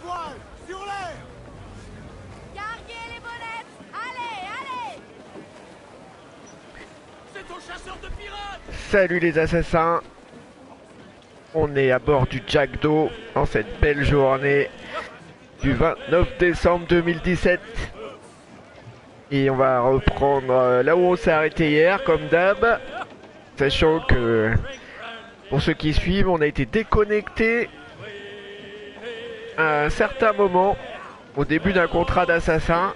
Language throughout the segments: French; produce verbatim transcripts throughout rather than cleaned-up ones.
voile, sur l'air. Carguez les bonnettes. Allez, allez. C'est ton chasseur de pirates. Salut les assassins. On est à bord du Jack d'eau en cette belle journée du vingt-neuf décembre deux mille dix-sept. Et on va reprendre là où on s'est arrêté hier, comme d'hab. Sachant que, pour ceux qui suivent, on a été déconnecté à un certain moment, au début d'un contrat d'assassin.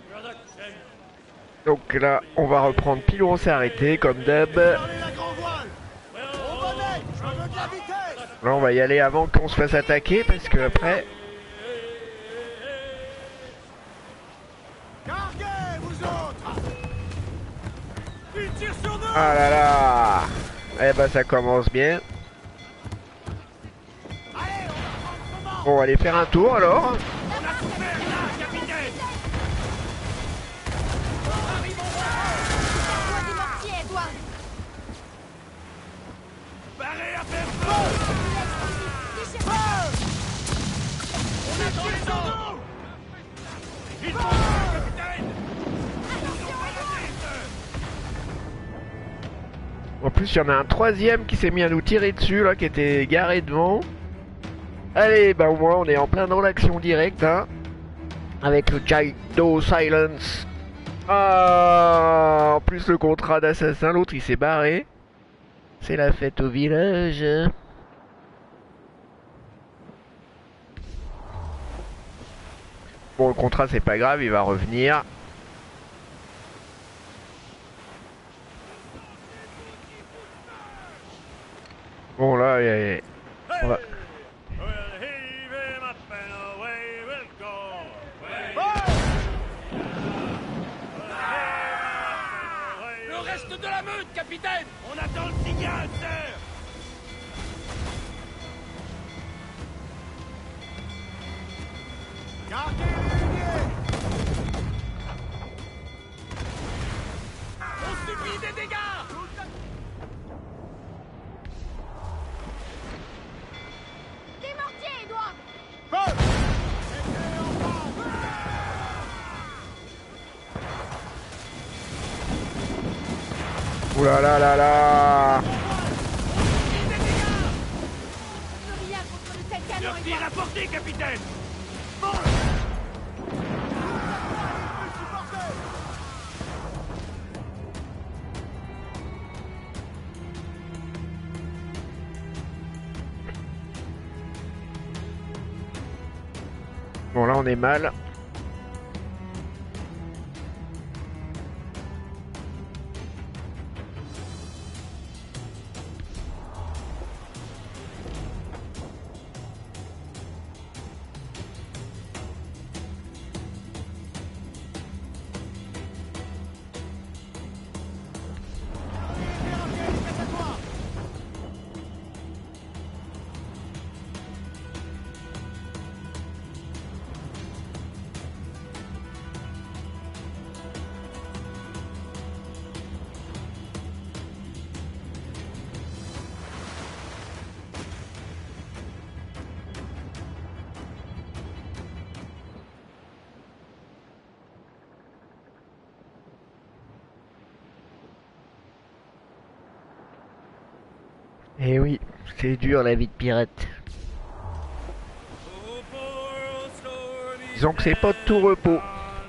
Donc là, on va reprendre pile où on s'est arrêté, comme d'hab. Là, on va y aller avant qu'on se fasse attaquer, parce que après... Ah là là. Eh ben ça commence bien. Bon, on va aller faire un tour alors. En plus, il y en a un troisième qui s'est mis à nous tirer dessus, là, qui était garé devant. Allez, bah au moins, on est en plein dans l'action directe, hein. Avec le Jack d'eau Silence. Ah, en plus, le contrat d'assassin, l'autre, il s'est barré. C'est la fête au village. Bon, le contrat, c'est pas grave, il va revenir. Bon là, et... on va... Le reste de la meute, capitaine. On attend le signal, sir. Gardez les lignées. On subit des dégâts. Ouh là là là là. Le tir à portée, capitaine. Bon là on est mal. Eh oui, c'est dur la vie de pirate. Disons que c'est pas de tout repos.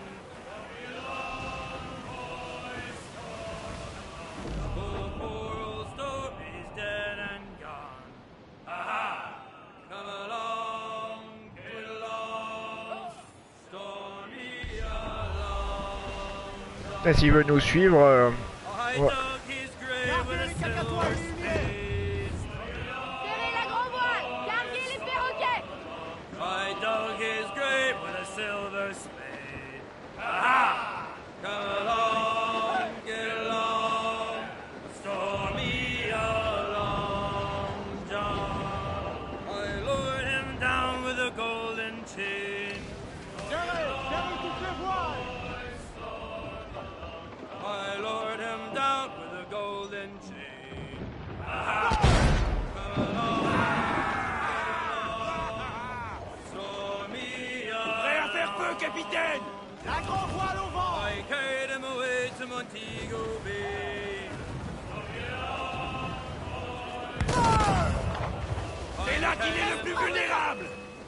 Là, s'il veut nous suivre, euh, ouais. capitaine. La grande voile au vent. C'est là qu'il est le plus vulnérable.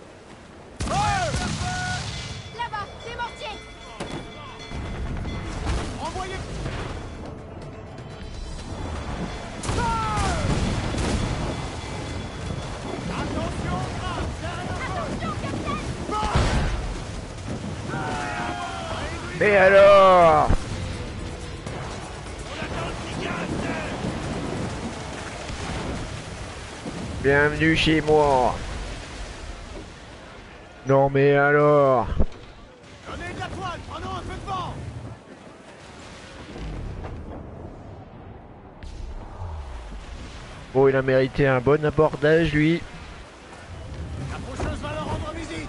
Là-bas, des mortiers. Envoyez. Attention, Attention, capitaine. Et alors? on attend le signal. Bienvenue chez moi. Non mais alors? Donnez de la toile, prenons un peu de vent. Bon, il a mérité un bon abordage lui. La faucheuse va leur rendre visite.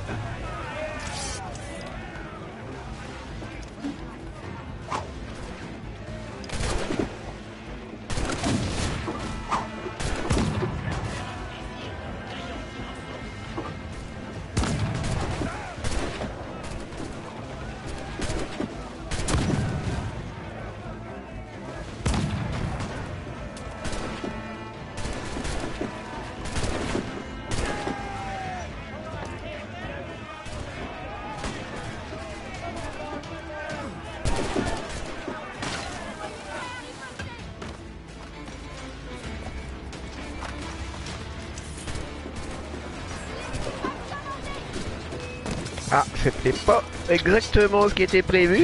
Ah, c'était pas exactement ce qui était prévu.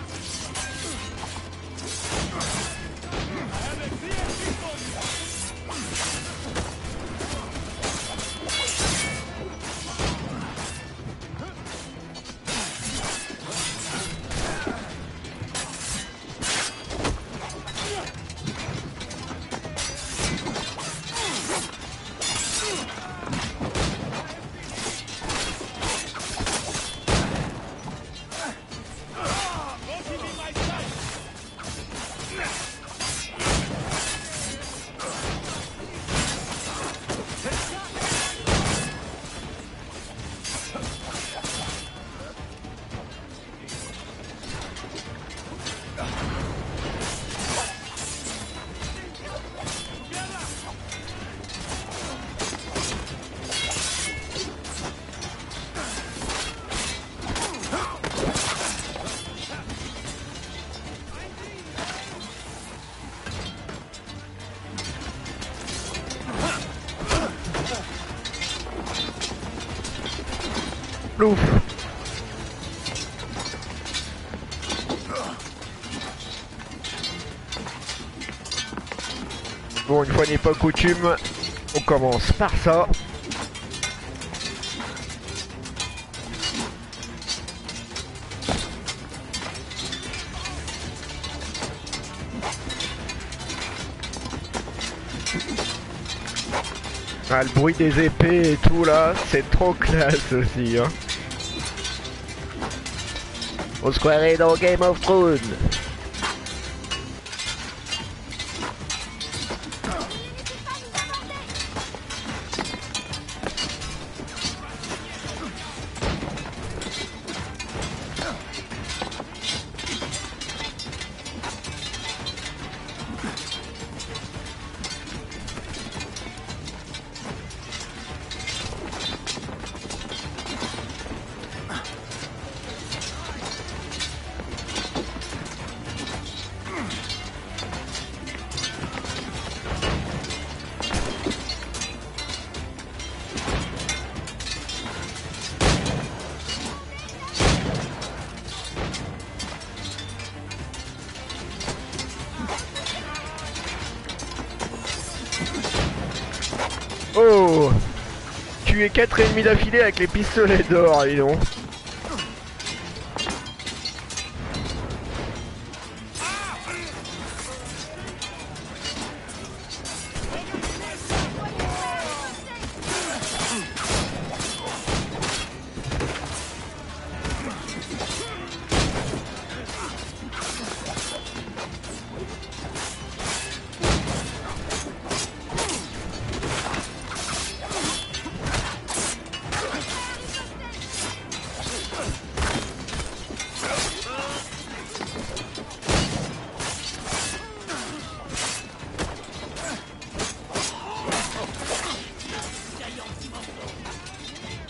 Plouf. Bon, une fois n'est pas coutume, on commence par ça. Ah, le bruit des épées et tout là, c'est trop classe aussi, hein. On se croirait dans Game of Thrones. Oh, tuer quatre ennemis d'affilée avec les pistolets d'or, dis donc.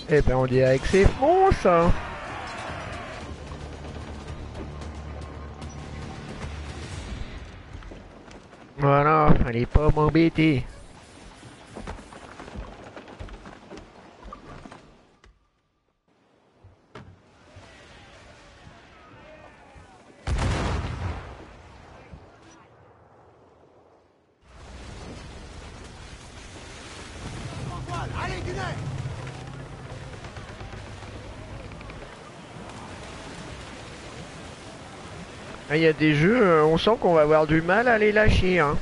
Eh ben on dirait que c'est bon ça. Voilà, fallait pas m'embêter. Allez, du nez. Ah, il y a des jeux, euh, on sent qu'on va avoir du mal à les lâcher, hein.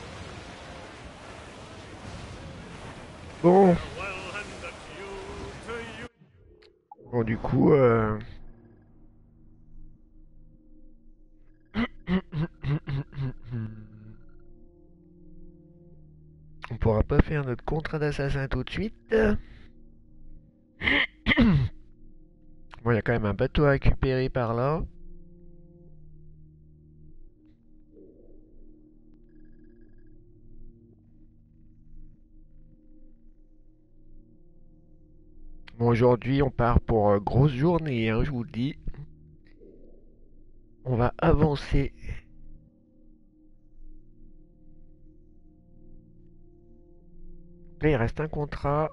Bon. Bon, du coup, euh... on pourra pas faire notre contrat d'assassin tout de suite. Bon, il y a quand même un bateau à récupérer par là. Bon, aujourd'hui, on part pour euh, grosse journée, hein, je vous le dis. On va avancer. Là, il reste un contrat.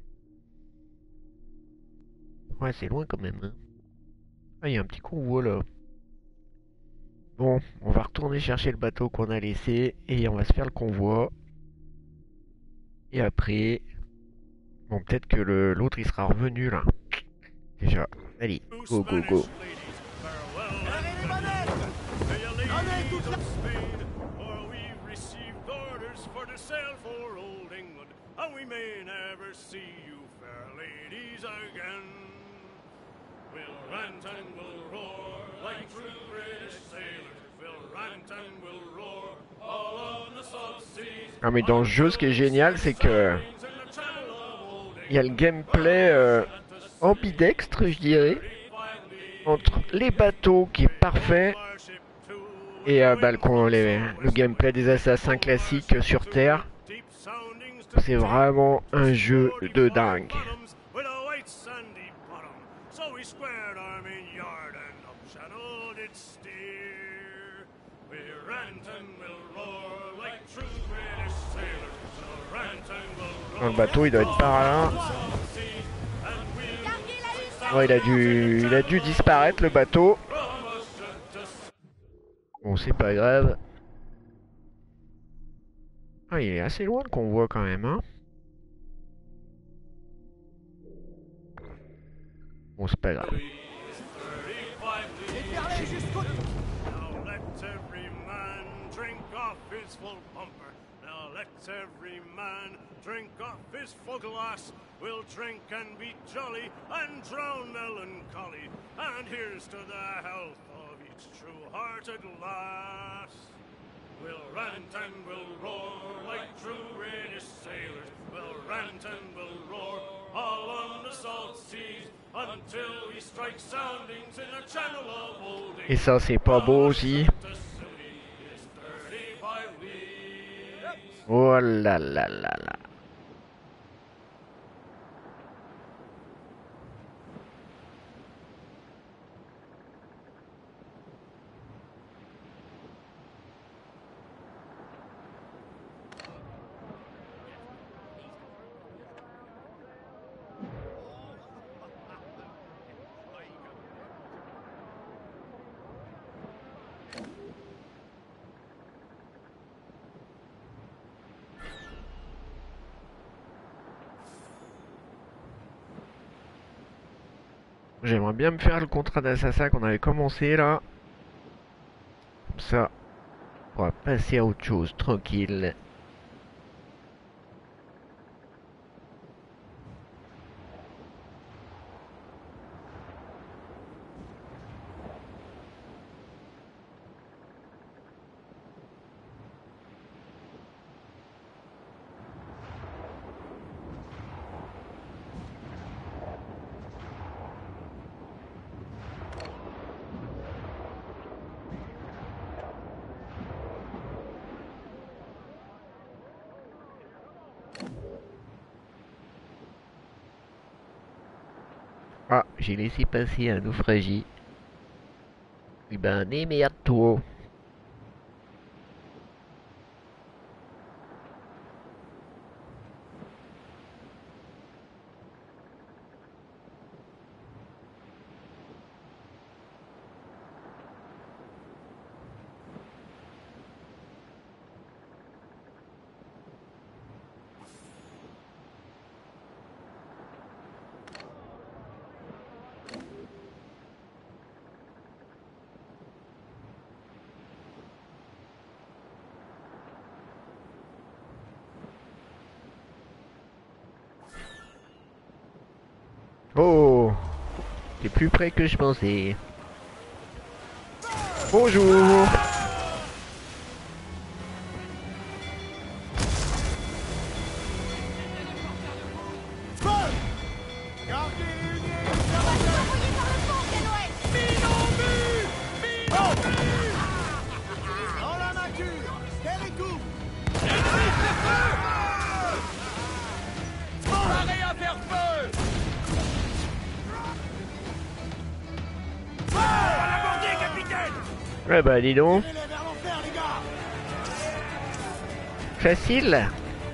Ouais, c'est loin quand même, hein. Ah, il y a un petit convoi là. Bon, on va retourner chercher le bateau qu'on a laissé et on va se faire le convoi. Et après, bon, peut-être que le- l'autre il sera revenu là. Déjà, allez, go go go. Allez, les manettes. Donnez toute la speed, for we received orders for to sail for old England, and we may never see you fair ladies again. We'll rant and we'll roar like true British sailors. We'll rant and we'll roar all on the salt seas. Ah mais dans le jeu, ce qui est génial, c'est que il y a le gameplay euh, ambidextre, je dirais, entre les bateaux qui est parfait et euh, bah, le, con- les- le gameplay des assassins classiques sur Terre. C'est vraiment un jeu de dingue. Dans le bateau, il doit être par là. Ouais, il a dû, il a dû disparaître le bateau. Bon, c'est pas grave. Ah, il est assez loin le convoi quand même, hein. Bon, c'est pas grave. Déferlez jusqu'au... Now let every man drink off his full bumper. Now let every man drink off his full glass. We'll drink and be jolly and drown melancholy. And here's to the health of each true-hearted lass. We'll rant and we'll roar like true British sailors. We'll rant and we'll roar all on the salt seas until we strike soundings in the channel of old Et ça, c'est pas beau aussi. Oh là là là là. J'aimerais bien me faire le contrat d'assassin qu'on avait commencé là. Comme ça, on pourra passer à autre chose, tranquille. Ah, j'ai laissé passer un naufragé. Eh ben, merde-toi. Oh, t'es plus près que je pensais. Bonjour. Envoyé par le fond, Canoë. Dans la nature! Territou! Paré à faire feu! Feu! À l'aborder, capitaine! Ouais bah dis donc. Tirez-les vers l'enfer, les gars! Facile.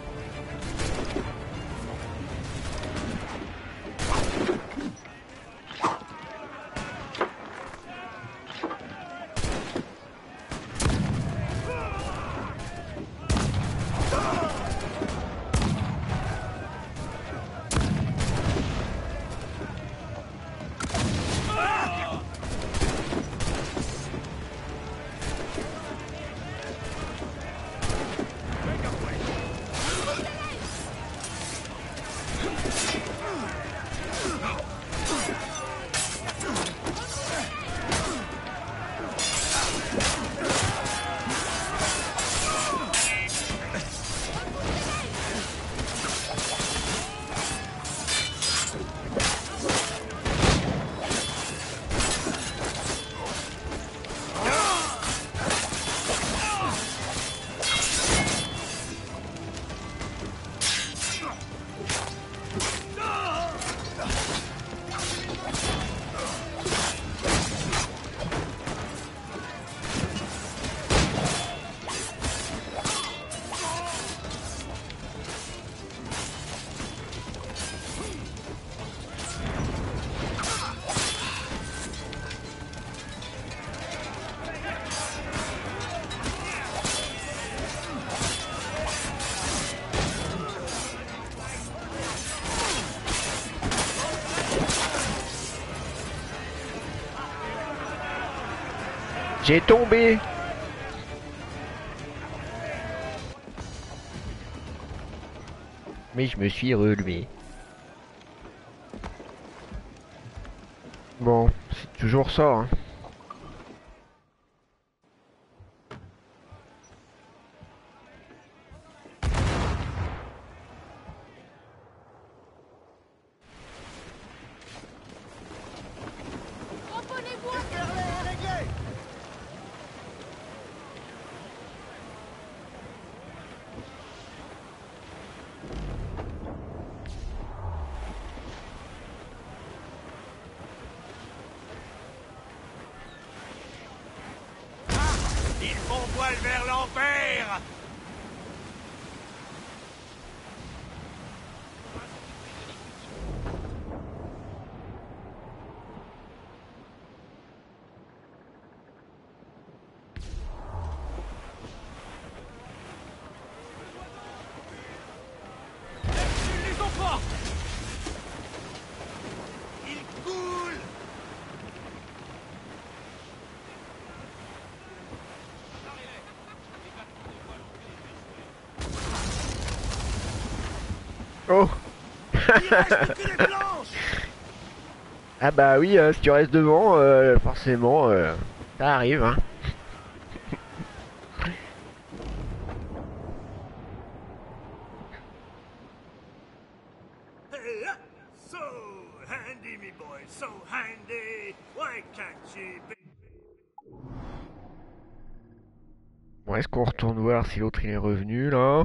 J'ai tombé. Mais je me suis relevé. Bon, c'est toujours ça, hein. Ramponnez-vous. Faire-les, réglés! Ils font voile vers l'enfer! Ils les ont pas! Ils coulent! Oh. Il reste que les planches! Ah bah oui, hein, si tu restes devant, euh, forcément, euh, ça arrive, hein. Hey, up! So handy, me boy, so handy! Why can't you be... Bon, est-ce qu'on retourne voir si l'autre il est revenu, là?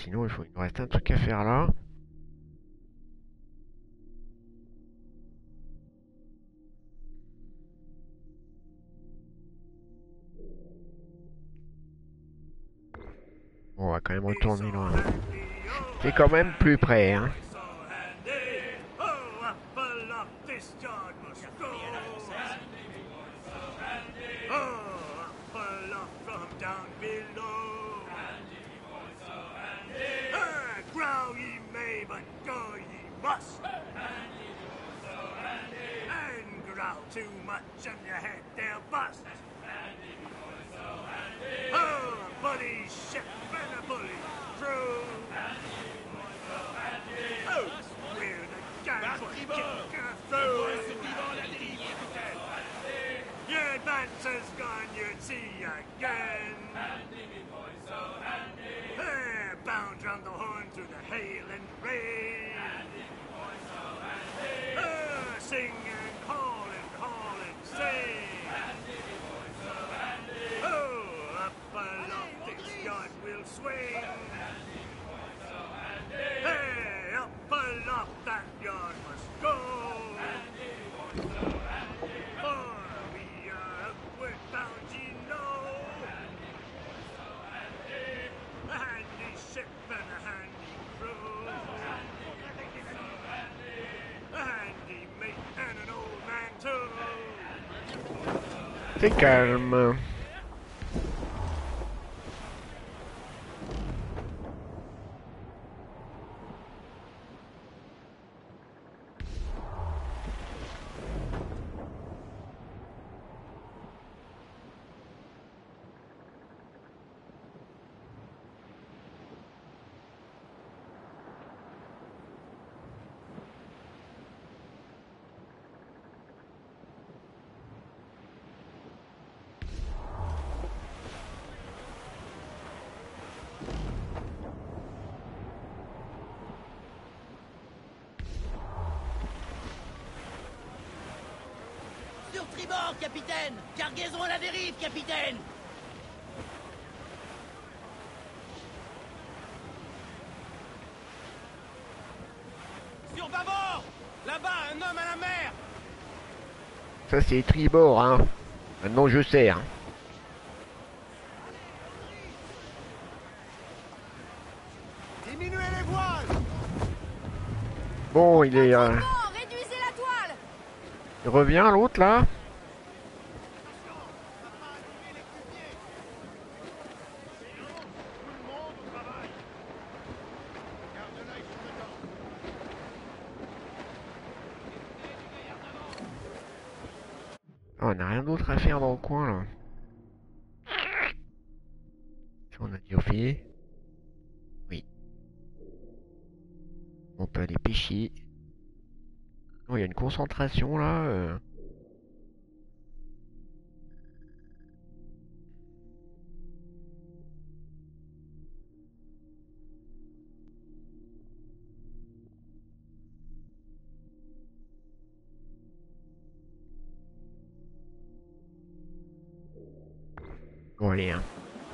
sinon il faut, il nous reste un truc à faire là. Bon, on va quand même retourner loin. C'est quand même plus près, hein. Too much and your head they'll bust. Oh, a buddy ship and a bully crew. Oh, we're the gang for kicker through. Your advance has gone, you'd see again. They're bound round the horn through the hail and rain. Oh, sing and call and call and sing. Oh, up aloft this yard will swing. Hey, up aloft that yard must go. For we are upward bound, ye know. A handy ship and a handy crew. A handy mate and an old man too. C'est calme. Sur tribord, capitaine! Cargaison à la dérive, capitaine! Sur bâbord! Là-bas, un homme à la mer! Ça c'est tribord, hein. Maintenant je sais, hein. Diminuez les voiles! Bon, il est... euh, Bon, réduisez la toile. Il revient l'autre là. Oh, on n'a rien d'autre à faire dans le coin là. Si on a dit au filet. Oui. On peut aller pêcher. Oh, il y a une concentration là. euh. Bon, allez, hein.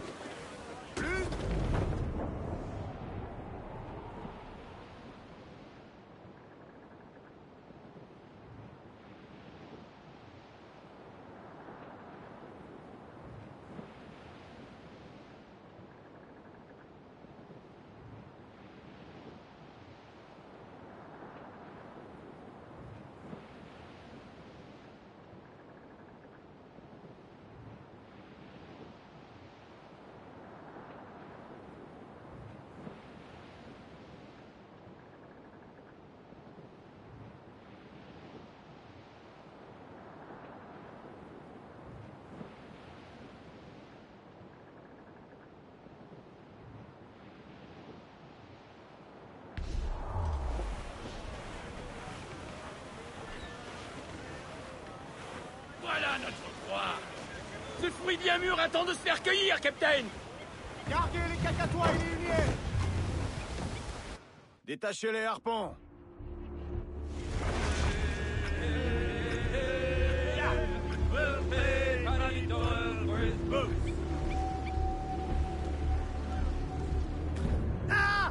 Voilà notre proie! Ce fruit bien mûr attend de se faire cueillir, capitaine! Garguez les cacatois et les limiers! Détachez les harpons! Ah!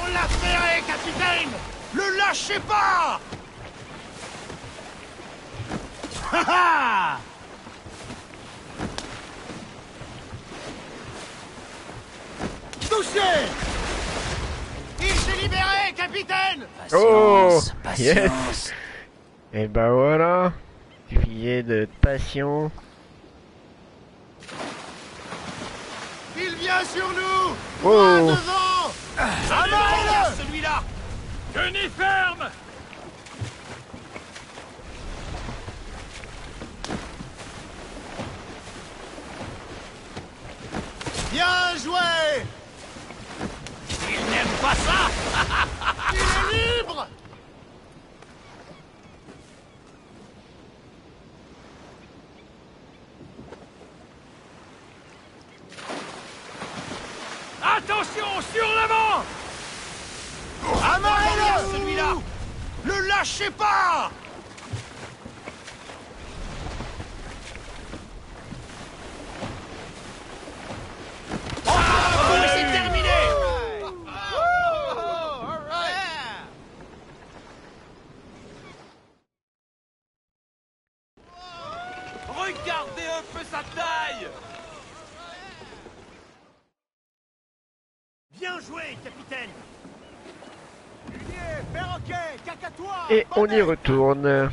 l'a ferré, capitaine! Le lâchez pas! Ha ha! Touché! Il s'est libéré, capitaine! Oh, Patience, yes. patience. Et ben voilà. Suffisait de passion. Il vient sur nous! Oh. Droit devant! Amarrez-le! Celui-là. Tenez ferme. Bien joué! Il n'aime pas ça. Il est libre! Attention, sur l'avant. Amarrez-le! Celui-là. Le lâchez pas! Oh, c'est terminé. Regardez un peu sa taille. Bien joué, capitaine! Lunier, perroquet, cacatois! Et on y bonnet. retourne.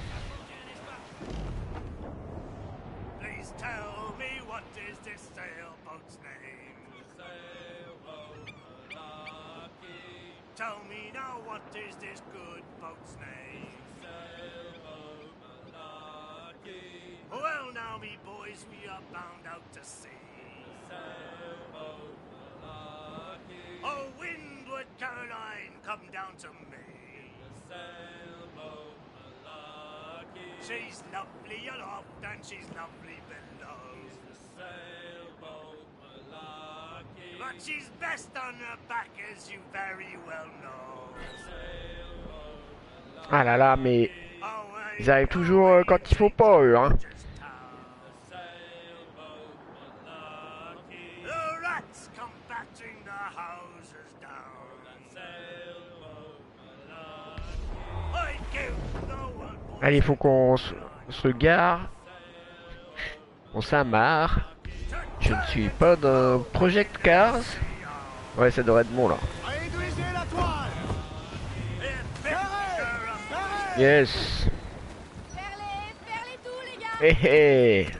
Please tell me what is this sailboat's name? Sailboat Malaki. Tell me now what is this good boat's name? Sailboat Malaki. Well now me boys, we are bound out to sea. Sailboat Malaki. Oh windward Caroline, come down to me. Sailboat Malaki. She's lovely aloft and she's lovely below. Sailboat Malaki. But she's best on her back, as you very well know. Sailboat Ah là là, mais Oh, ils arrivent toujours euh, quand il faut pas, eux, hein. The rats come battering the houses down. I give no one Allez, il faut qu'on se, se gare. On s'amarre. Je ne suis pas d'un Project Cars. Ouais, ça devrait être bon là. Réduisez la toile! Ferrez! Ferrez! Yes. Faire-les, faire-les tout, les gars. Hé hé.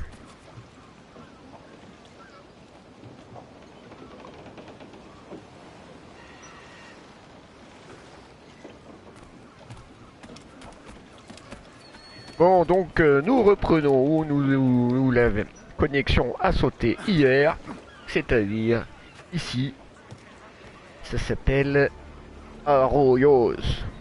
Bon, donc euh, nous reprenons où nous, où, où la connexion a sauté hier, c'est-à-dire ici. Ça s'appelle Arroyos.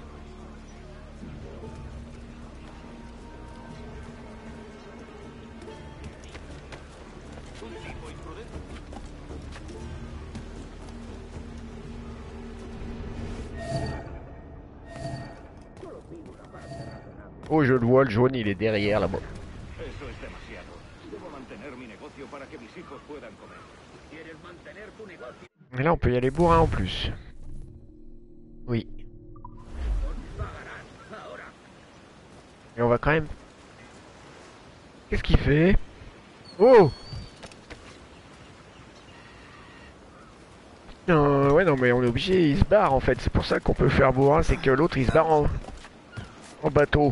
Oh, je le vois, le jaune, il est derrière là-bas. Eso es demasiado. Debo mantener mi negocio para que mis hijos puedan comer. ¿Quieres mantener tu negocio? Et là, on peut y aller bourrin en plus. Oui. Et on va quand même... Qu'est-ce qu'il fait? Oh! Non, ouais, non, mais on est obligé, il se barre en fait. C'est pour ça qu'on peut faire bourrin, c'est que l'autre il se barre en, en bateau.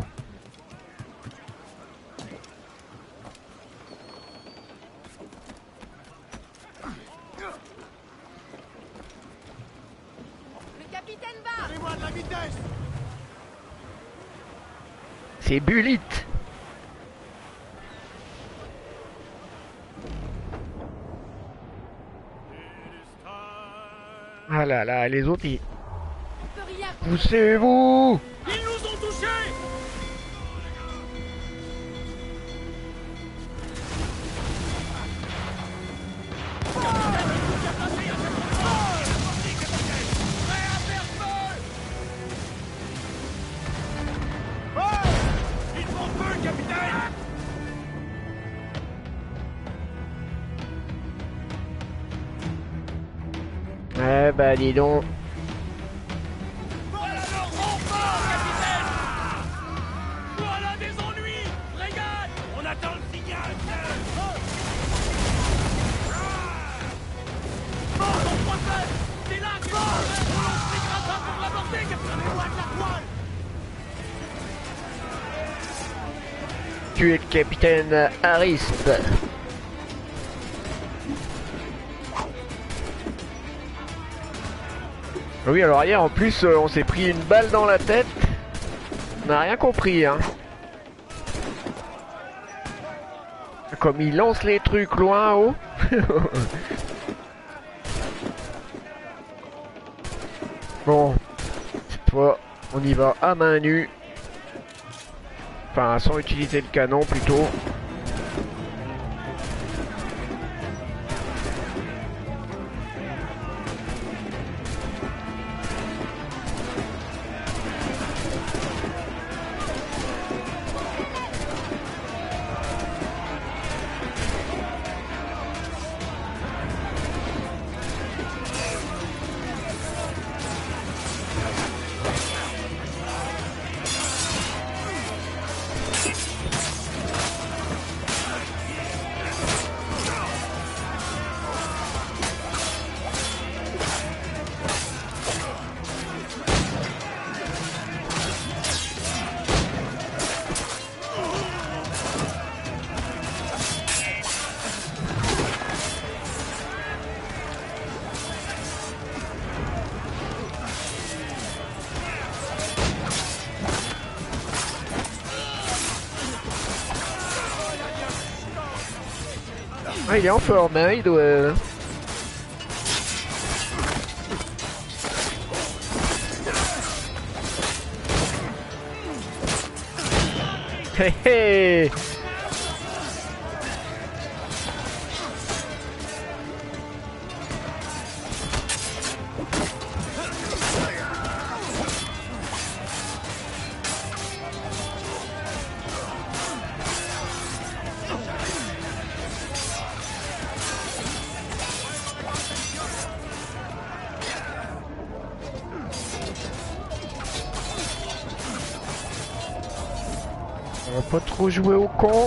Le capitaine va. Donnez-moi de la vitesse! C'est Bulite. Ah là là, les autres ils... On peut rien. Poussez-vous! Ils nous ont touchés. Ils font feu, capitaine! Eh bah dis donc. tuer le capitaine Arisp. Oui, alors hier en plus euh, on s'est pris une balle dans la tête. On n'a rien compris hein. Comme il lance les trucs loin haut. Bon, cette fois on y va à main nue. Enfin sans utiliser le canon plutôt. Ah, il est en forme, hein, il doit... Hé hé. On va pas trop jouer au con.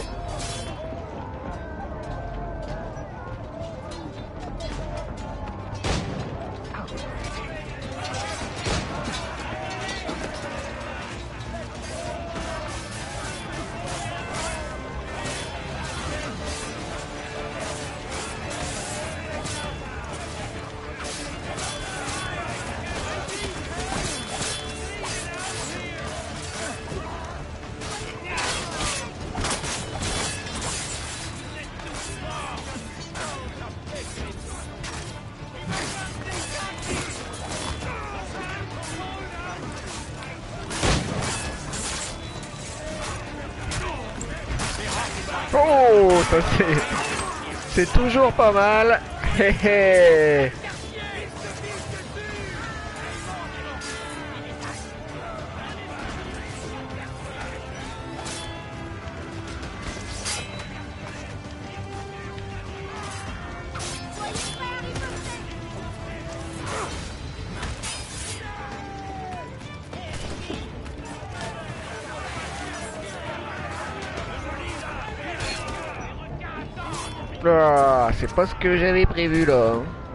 Oh, ça c'est... C'est toujours pas mal. Hé hé. Ah, c'est pas ce que j'avais prévu là.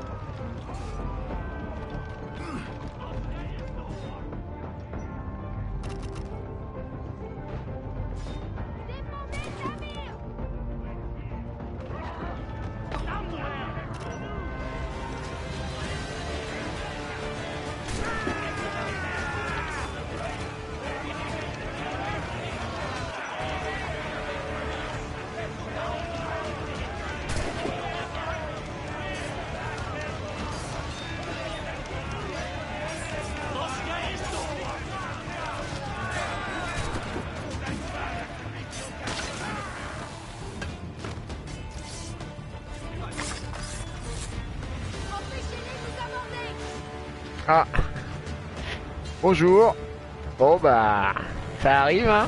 Ah. Bonjour. Bon bah, ça arrive hein.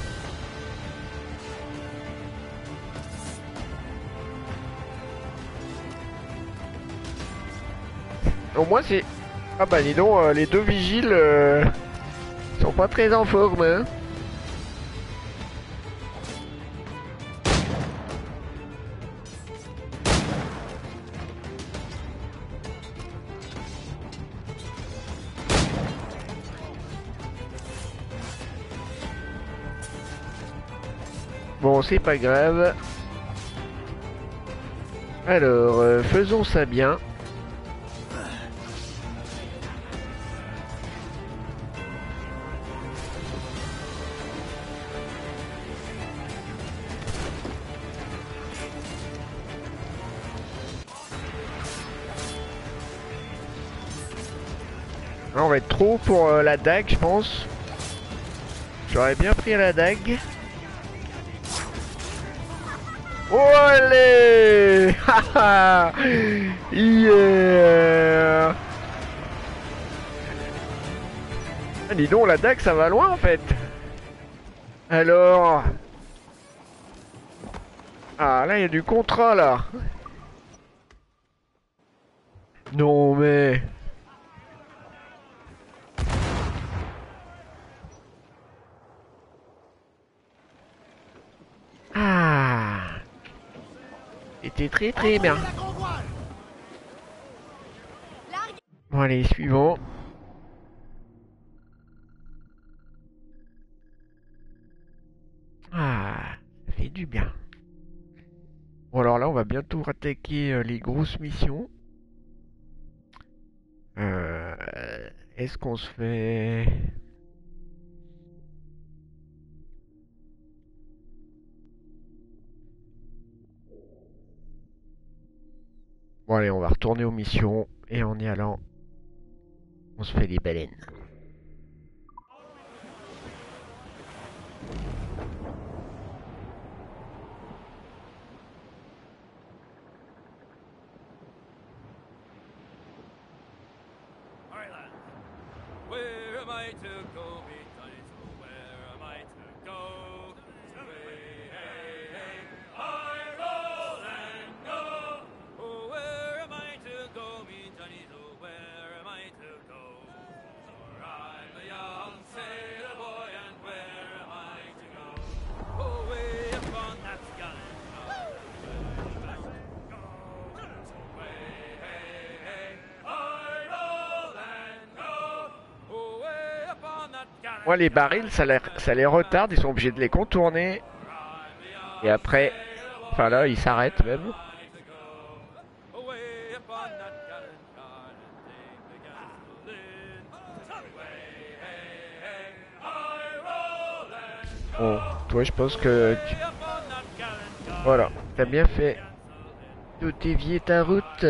Au moins c'est... Ah bah dis donc, euh, les deux vigiles euh, sont pas très en forme hein. Bon, c'est pas grave. Alors, euh, faisons ça bien. Là, on va être trop pour euh, la dague, je pense. J'aurais bien pris la dague. Oh allez. Haha. Yeah. Ah, dis donc, la dague ça va loin en fait. Alors. Ah là il y a du contrat là. Non mais. Ah. C'était très très bien. Bon allez, suivant. Ah, ça fait du bien. Bon alors là, on va bientôt attaquer euh, les grosses missions. Euh, Est-ce qu'on se fait... Bon allez, on va retourner aux missions et en y allant, on se fait les baleines. Where am I to go? Big Johnny, so where am I to go? Hey, hey, hey, I roll and go. Oh, where am I to go? Big Johnny, so where am I to go? For I'm a young sailor boy, and where am I to go? Oh, way up on that gallant shore, where am I to go? So way, hey, hey, I roll and go. Moi les barils ça les, ça les retarde, ils sont obligés de les contourner. Et après, enfin là ils s'arrêtent même. Bon, toi je pense que tu... Voilà, t'as bien fait de dévier ta route.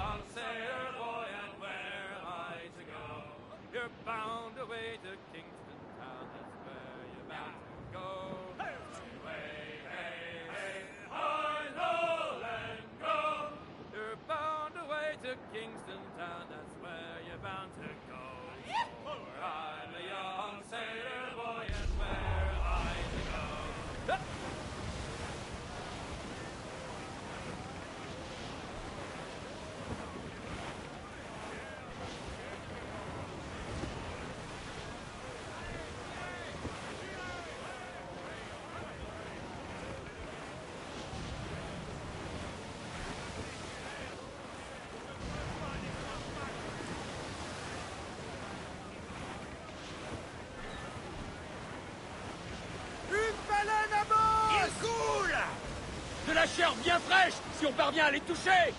De la chair bien fraîche, si on parvient à les toucher.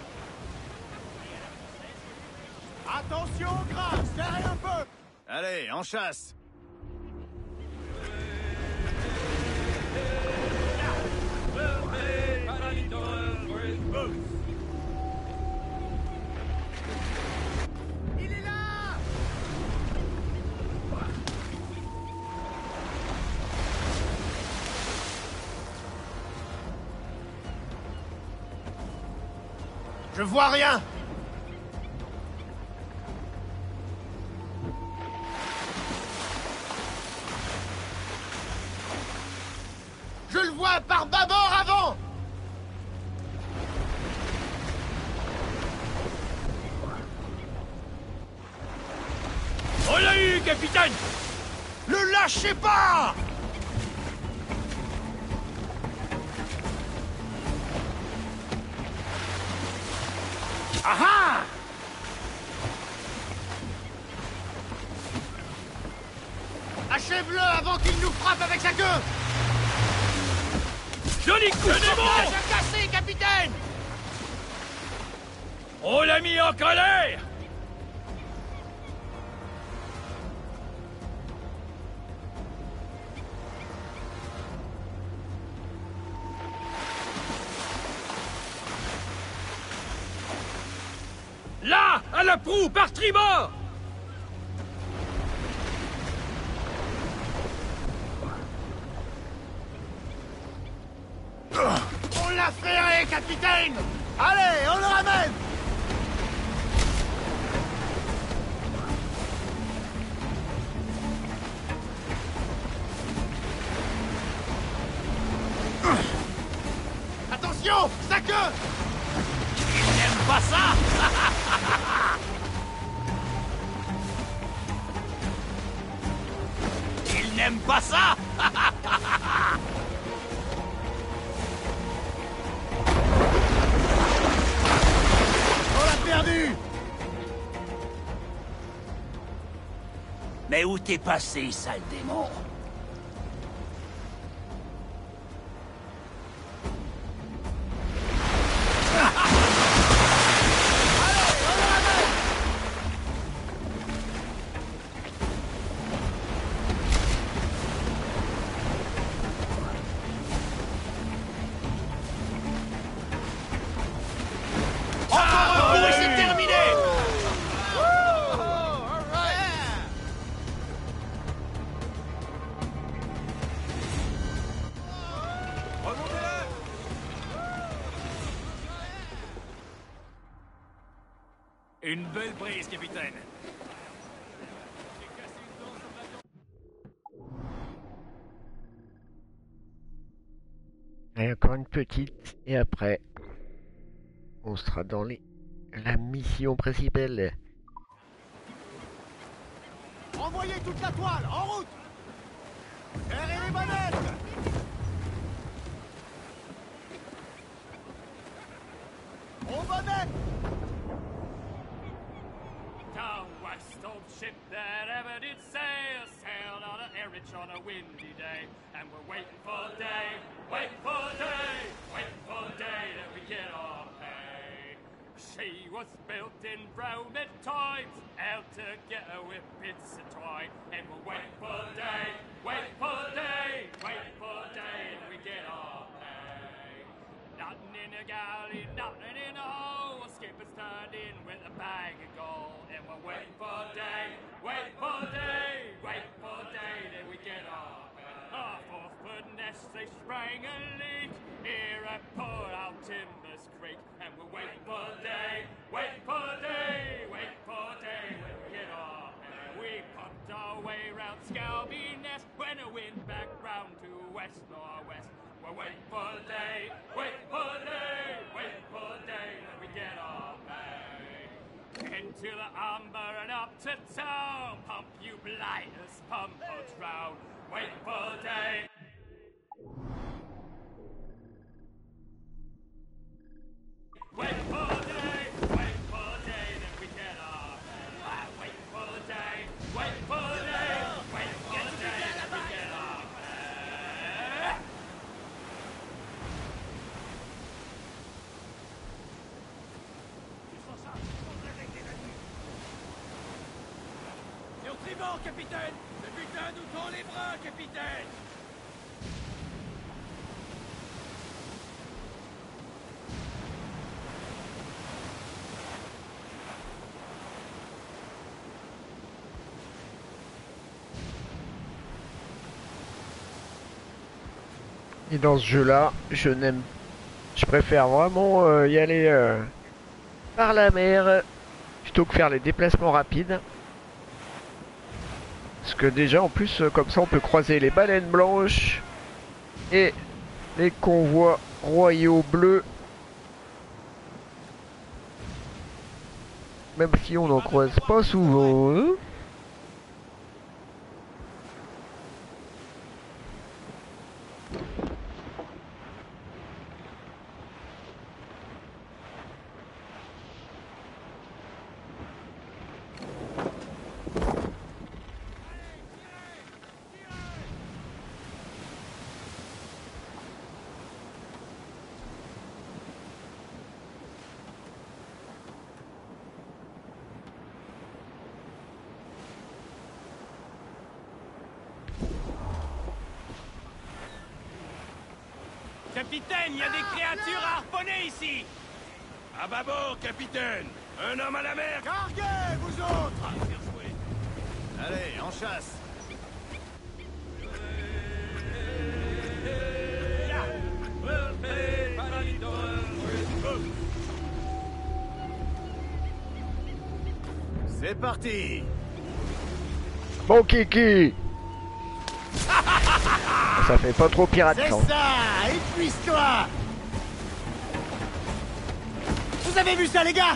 Attention au gras, serrez un peu. Allez, en chasse. Il est là. Je vois rien. Je le vois par bâbord avant. On l'a eu, capitaine. Le lâchez pas. Ah ah! Achève-le avant qu'il nous frappe avec sa queue! Joli coup de démon! cassé, capitaine! On l'a mis en colère! Là, à la proue, par tribord! On l'a ferré, capitaine! Allez, on le ramène! Attention, sa queue! Il n'aime pas ça! Il n'aime pas ça! On l'a perdu! Mais où t'es passé, sale démon? Une belle brise, capitaine. Et encore une petite, et après, on sera dans les... la mission principale. Envoyez toute la toile, en route! Serrez les manettes! On va net! Down west, old ship that ever did sail, sailed on a Erich on a windy day, and we're waiting for day, waiting for day, waiting for day that we get our pay. She was built in Roman times, out together with bits of twine, and we're waiting for day, waiting for day, waiting for day that we get our pay. Nothing in a galley, nothing in a hole, skippers turned in with a bag of gold, and we're waiting for day, waiting for day, waiting for day that we get our pay. Our fourth foot nest, they sprang a leak, here at Port out Timbers Creek, and we're waiting for day, waiting for day, waiting for day when we get our pay. We pumped our way round Scalby Nest when the wind back round to west northwest. We're waiting for day, waiting for day, waiting for day when we get our pay. Into the umber and up to town, pump you blighters, pump us round, waiting for day. Wait for day, wait for day that we get our pay. Wait for day, wait for day, wait for day that we get our pay. Et au tribord, capitaine! Le butin nous tend les bras, capitaine! Et dans ce jeu-là, je n'aime... Je préfère vraiment euh, y aller euh, par la mer, plutôt que faire les déplacements rapides. Parce que déjà, en plus, euh, comme ça, on peut croiser les baleines blanches et les convois royaux bleus. Même si on n'en croise pas souvent, hein. Capitaine, il y a des créatures à harponner ici. À bâbord, capitaine. Un homme à la mer. Carguez, vous autres. Allez, en chasse. C'est parti. Bon Kiki. Ça fait pas trop pirate C'est quand. ça, épuise-toi. Vous avez vu ça, les gars?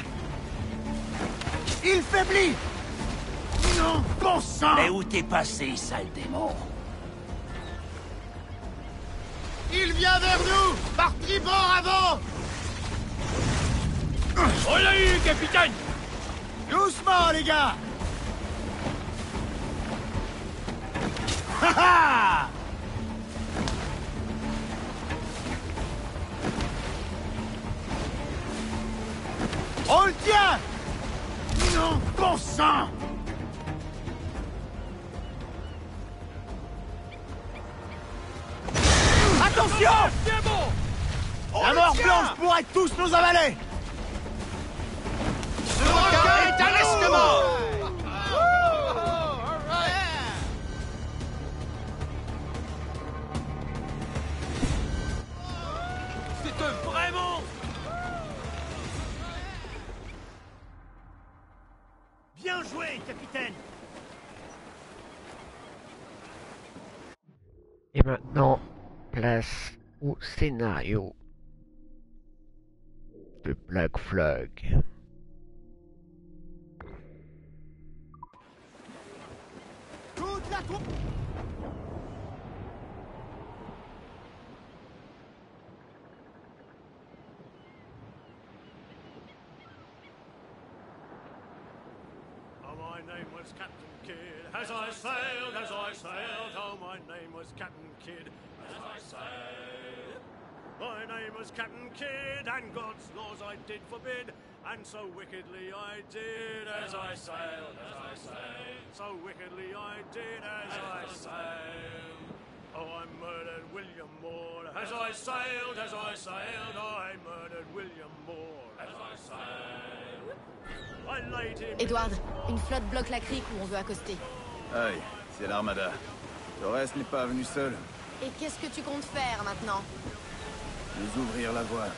Il faiblit. Non, bon sang. Mais où t'es passé, sale démon? Il vient vers nous. Par tribord avant. On l'a eu, capitaine. Doucement, les gars. Ha ha. On le tient. Non, bon sang. Attention. C'est bon. La mort blanche pourrait tous nous avaler. Ce requin est à l'esquemort. C'est un vrai monstre. Bien joué, capitaine. Et maintenant, place au scénario de Black Flag. Toute la troupe. Oh, my name was Captain Kidd. As I sailed, as I sailed. Oh, my name was Captain Kidd. As I sailed. My name was Captain Kidd, and God's laws I did forbid. And so wickedly I did as I sailed, as I sailed. So wickedly I did as I sailed. Oh, I murdered William Moore. As I sailed, as I sailed. I murdered William Moore. As I sailed. I laid him. Edward, une flotte bloque la crique où on veut accoster. Aïe, c'est l'armada. Le reste n'est pas venu seul. Et qu'est-ce que tu comptes faire maintenant? Nous ouvrir la voie.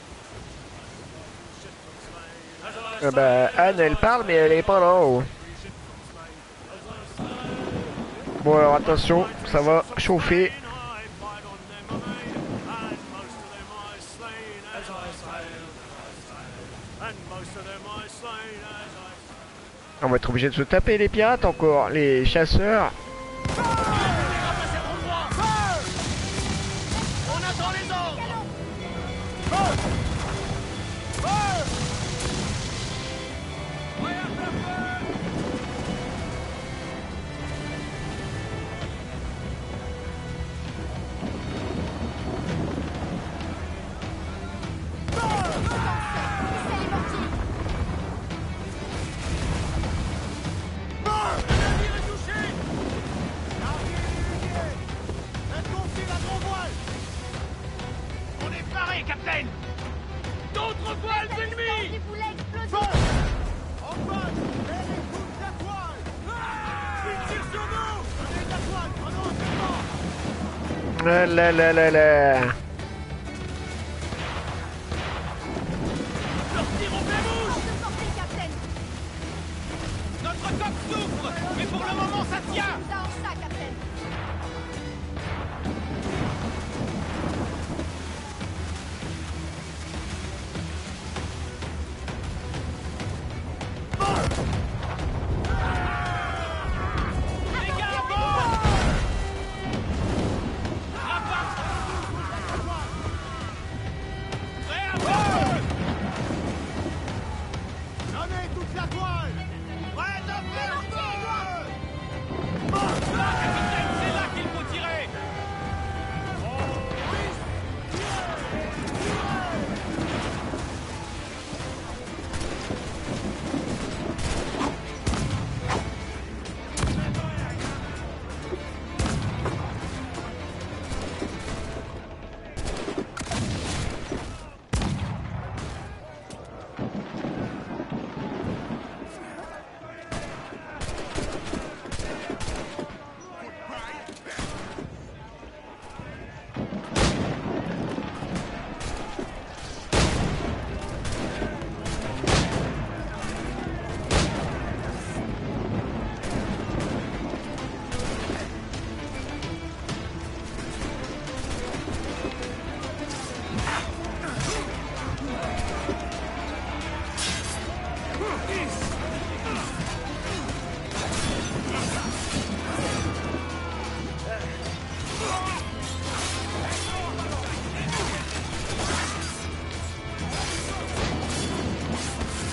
Euh, bah, Anne elle parle mais elle est pas là. Oh. Bon alors attention, ça va chauffer. On va être obligé de se taper les pirates encore, les chasseurs. On attend les ordres. On est paré, capitaine. D'autres voiles ennemies. Les boulets explosifs. En face, elle est toute la toile. Il tire sur nous. Prenez la toile, prenons c'est bon. La la la la la. Leur tir au flamouche. Force de portée, capitaine. Notre coque souffre, mais pour le moment ça tient. Ça en ça, capitaine.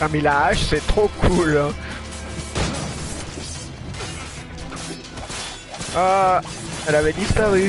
Ah mais la hache c'est trop cool hein. Ah, elle avait disparu.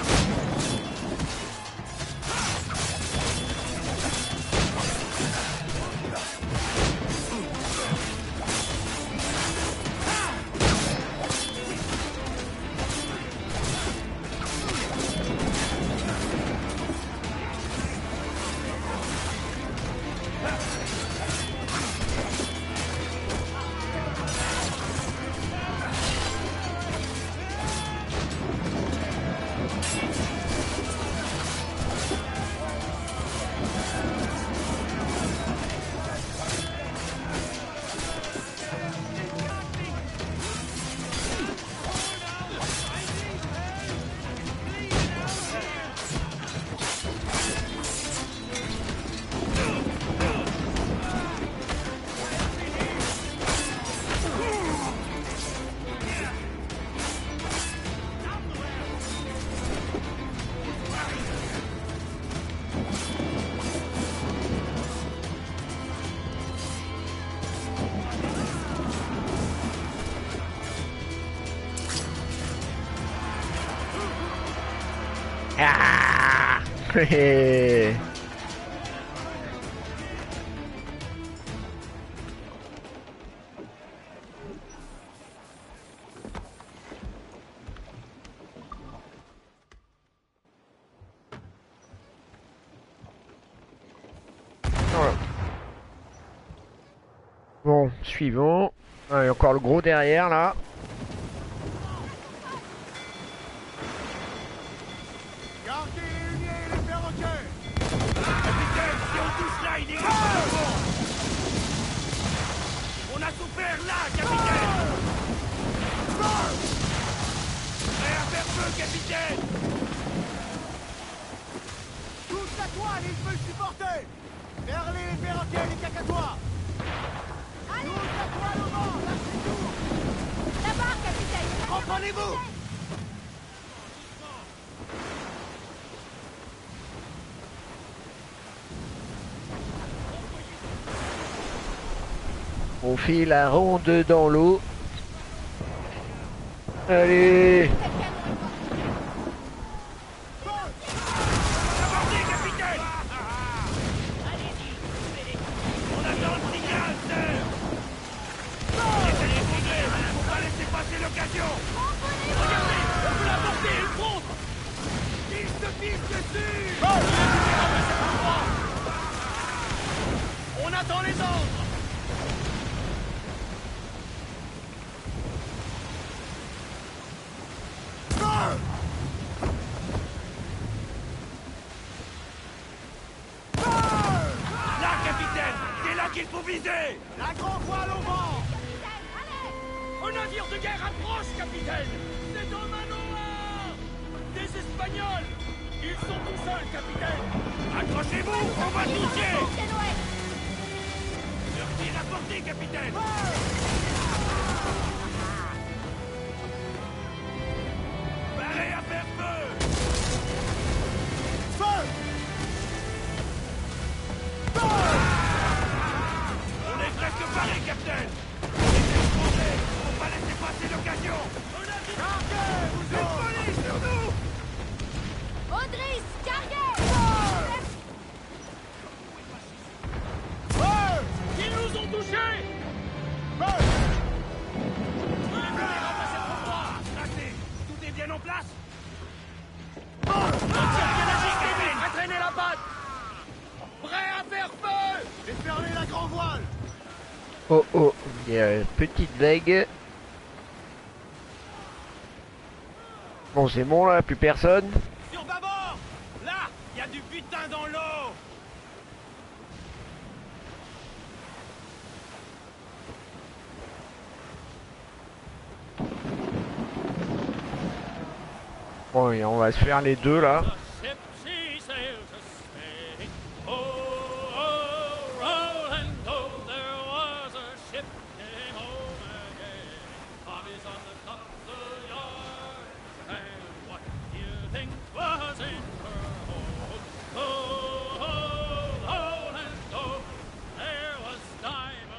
Ah Voilà. Bon, suivant. Ah, il y a encore le gros derrière là. Gardez les huniers et les perroquets. Capitaine, si on touche là, il est bon. On a souffert là, capitaine. Prêt à faire feu, capitaine. Touche la toile, il peut le supporter. Vers les perroquets et les cacatois. Touche la toile au vent, lâchez tout. D'abord, capitaine. Reprenez-vous. On fait la ronde dans l'eau. Allez. Abordez, capitaine. On attend le signal, sir. Laissez-les bouger, faut pas laisser passer l'occasion. Regardez, on peut l'aborder, une front. Piste de piste dessus. On attend les ordres. Là, capitaine, c'est là qu'il faut viser. La grande voile au vent. Un navire de guerre approche, capitaine. C'est au manoir. Des Espagnols. Ils sont tout seuls, capitaine. Accrochez-vous, on va toucher. Leur tir à portée, capitaine. Parez à faire feu. Feu. On est presque parés, capitaine. Laissez tomber. Faut pas laisser passer l'occasion. Un navire. Carguez, vous Une autres. police sur nous. Audris, carguez. Feu. Ils nous ont touchés. Feu. Raté. Tout est bien en place. Feu. Bien agi, capitaine. Entraînez la patte. Prêt à faire feu. Déferlez la grand voile. Oh oh, il y a une petite vague. Bon c'est bon là, plus personne. Sur bâbord. Là, il y a du butin dans l'eau. Bon et on va se faire les deux là. Ship she sailed to Spain. Oh, oh, Roland, oh, there was a ship came home again. Tommies on the topsail yard, and what do you think was in her hold? Oh, oh, Roland, oh, there was diamond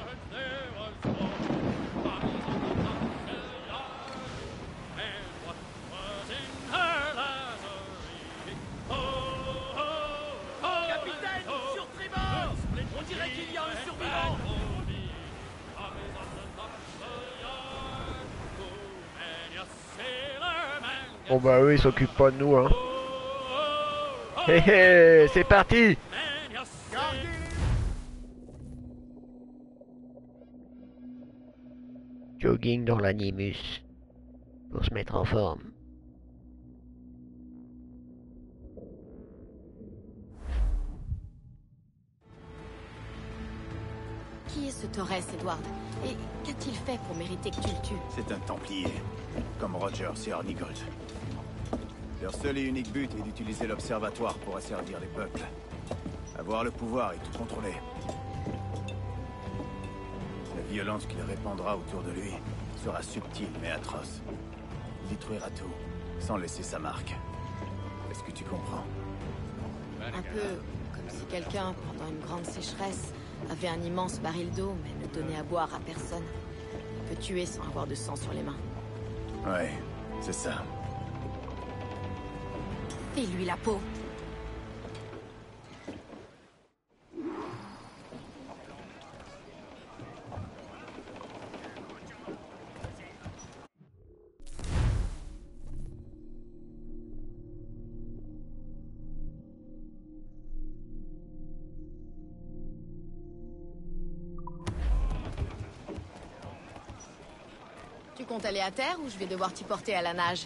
Bon bah eux ils s'occupent pas de nous hein. Hé hé, c'est parti. Jogging dans l'animus. Pour se mettre en forme. Qui est ce Torres, Edward? Et qu'a-t-il fait pour mériter que tu le tues? C'est un Templier, comme Rogers et Arnigold. Leur seul et unique but est d'utiliser l'Observatoire pour asservir les peuples. Avoir le pouvoir et tout contrôler. La violence qu'il répandra autour de lui sera subtile mais atroce. Il détruira tout, sans laisser sa marque. Est-ce que tu comprends? Un peu comme si quelqu'un, pendant une grande sécheresse, avait un immense baril d'eau, mais ne donnait à boire à personne. Il peut tuer sans avoir de sang sur les mains. Ouais, c'est ça. Fais-lui la peau. Tu comptes aller à terre ou je vais devoir t'y porter à la nage?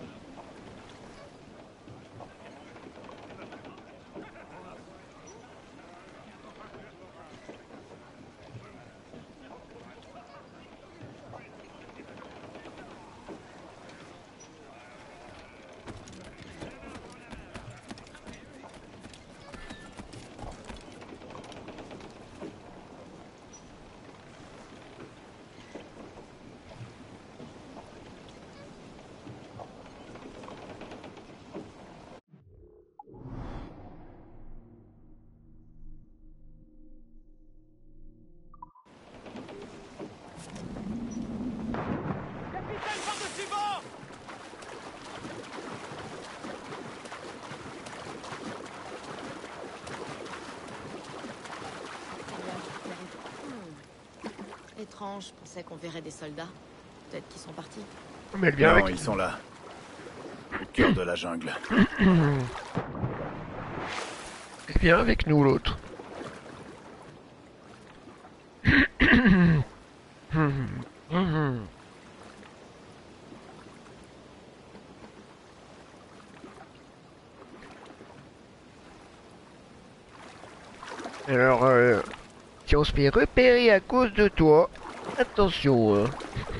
Étrange, je pensais qu'on verrait des soldats. Peut-être qu'ils sont partis. Mais elle vient Non, avec... ils sont là. Au cœur de la jungle. Elle vient avec nous l'autre. Alors, euh, si on se fait repérer à cause de toi, attention, hein.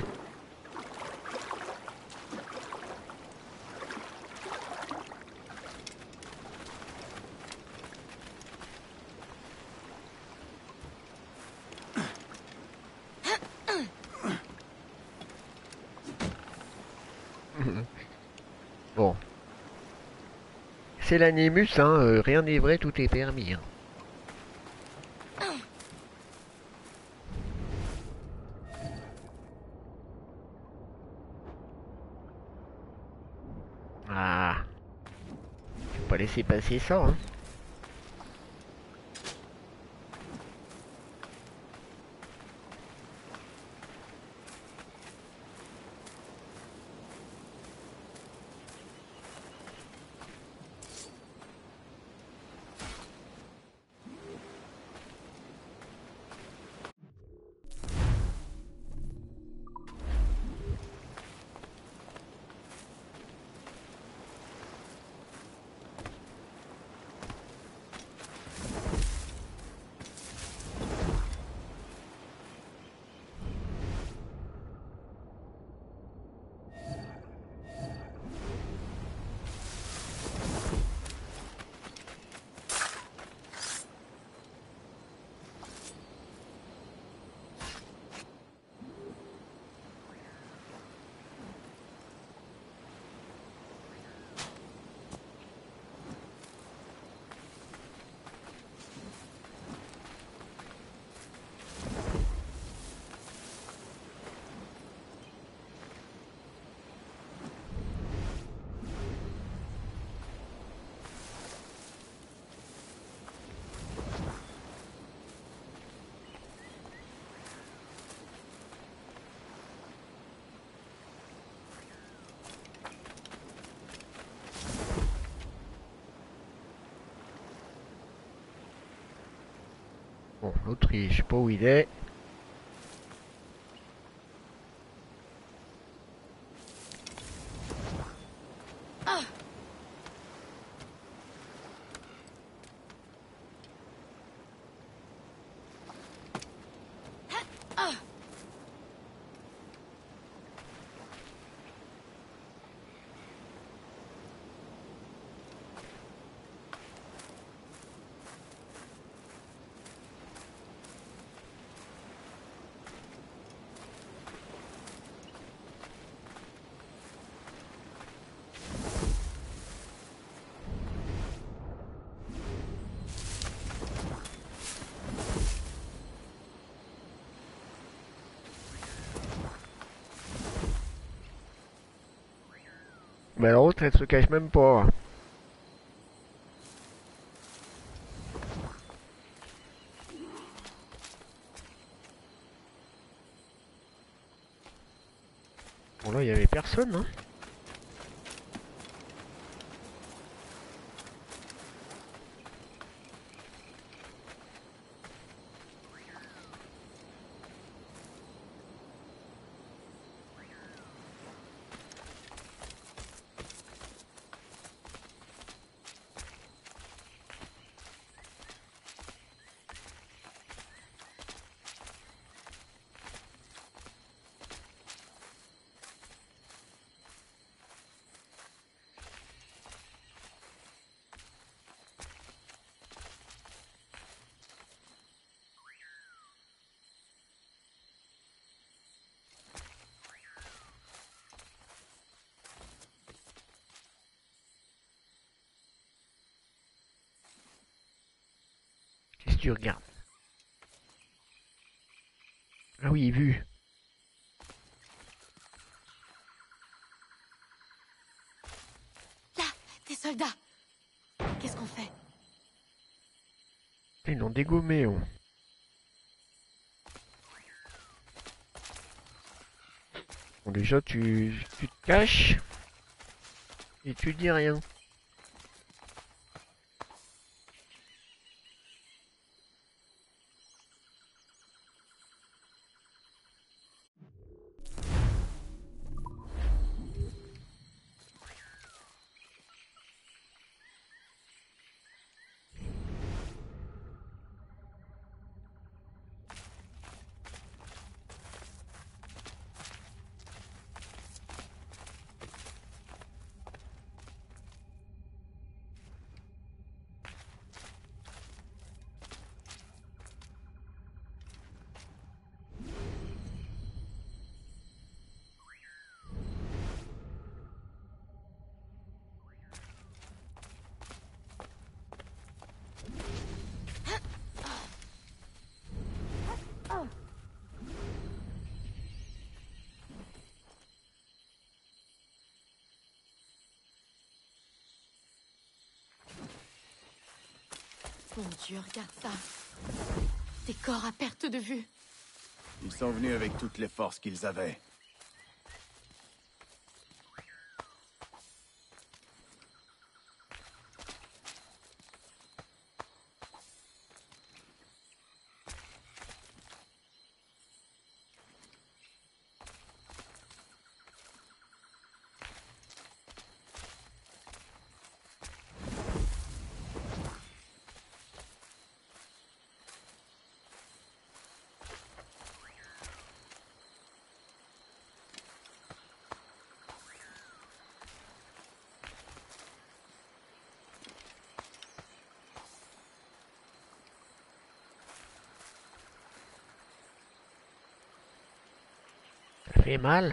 Bon. C'est l'animus, hein, euh, rien n'est vrai, tout est permis. Hein. Ah. Faut pas laisser passer ça, hein. Bon, l'autre, il- je sais pas où il est. Mais l'autre, elle se cache même pas. Bon là, il y avait personne, hein. Qu'est-ce que tu regardes? Ah oui, vu. Là, des soldats. Qu'est-ce qu'on fait? Ils l'ont dégommé, oh. Bon, déjà, tu, tu te caches et tu dis rien. Mon Dieu, regarde ça. Des corps à perte de vue. Ils sont venus avec toutes les forces qu'ils avaient. Ça fait mal.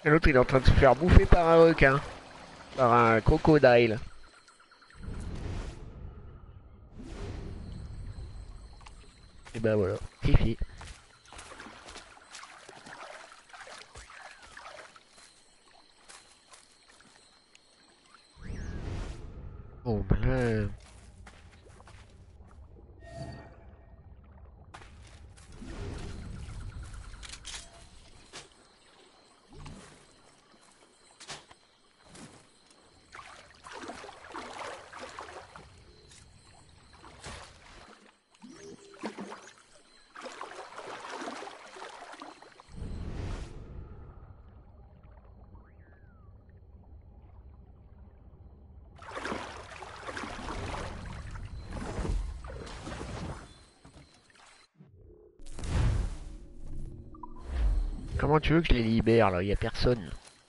Et l'autre il est en train de se faire bouffer par un requin. Par un crocodile. Et ben voilà, Fifi. Bon ben là... Comment tu veux que je les libère là? Y a personne.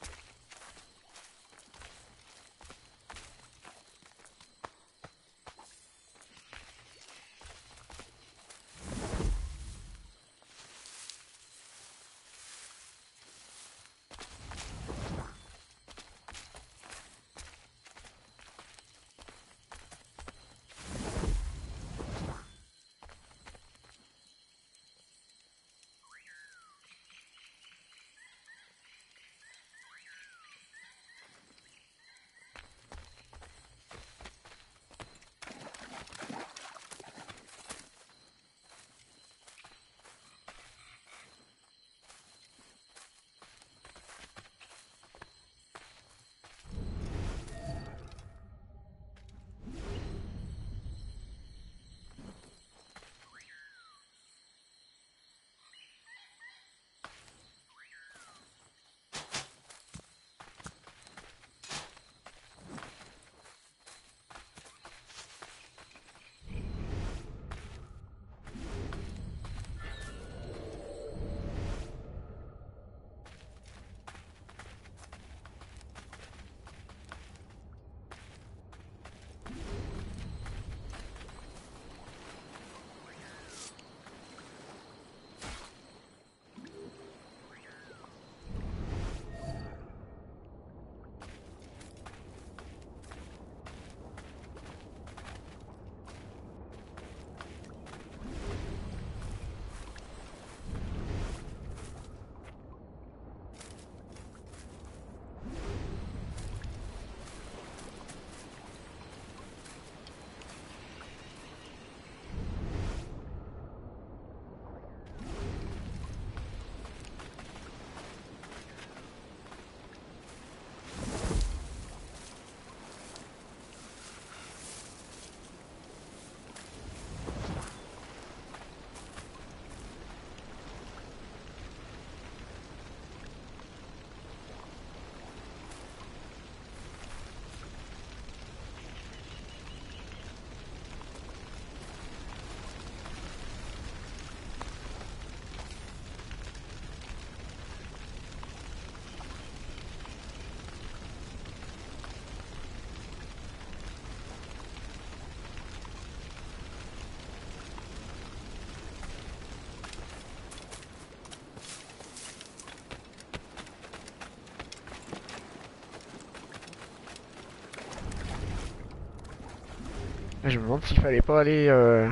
Là, je me demande s'il fallait pas aller euh,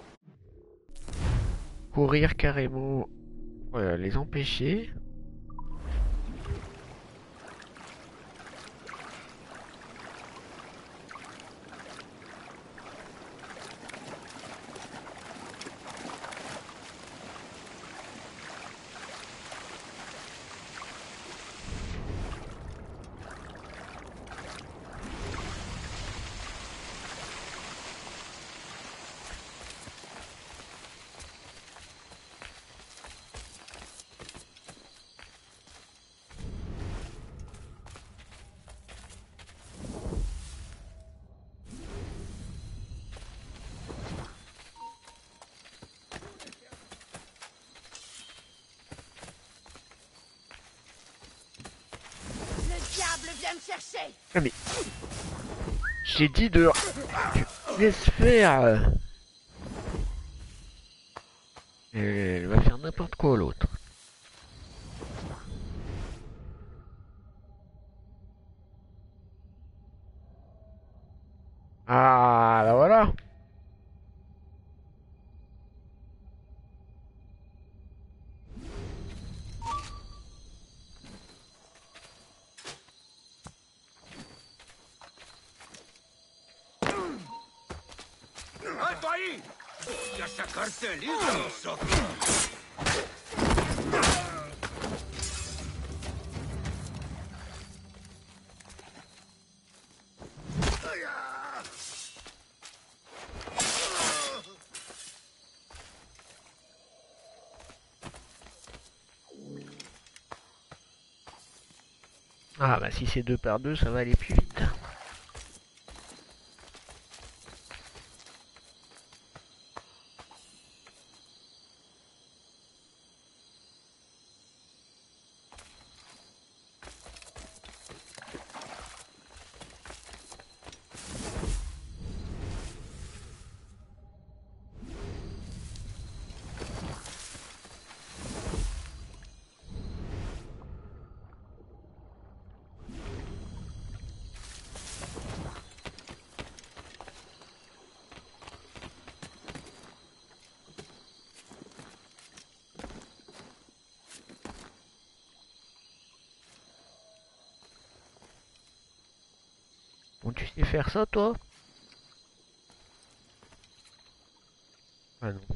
courir carrément, euh, les empêcher. Viens me chercher. Ah mais... J'ai dit de... Laisse faire. Elle va faire n'importe quoi l'autre. Ah, là voilà. ¡Alto ahí! ¡Y a sacarte el hígado, Sophie! Ah bah si c'est deux par deux, ça va aller plus vite. Bon, tu sais faire ça, toi? Ah non.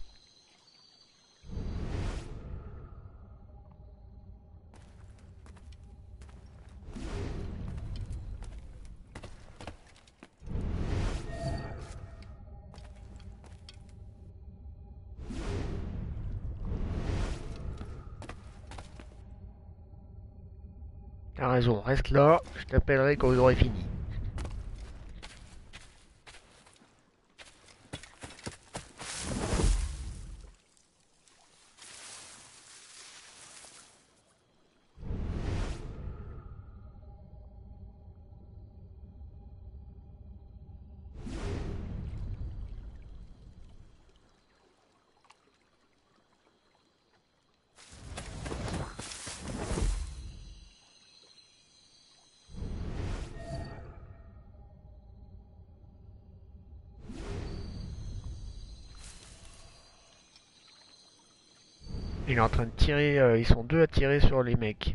T'as raison, reste là, je t'appellerai quand vous aurez fini. Il est en train de tirer, euh, ils sont deux à tirer sur les mecs.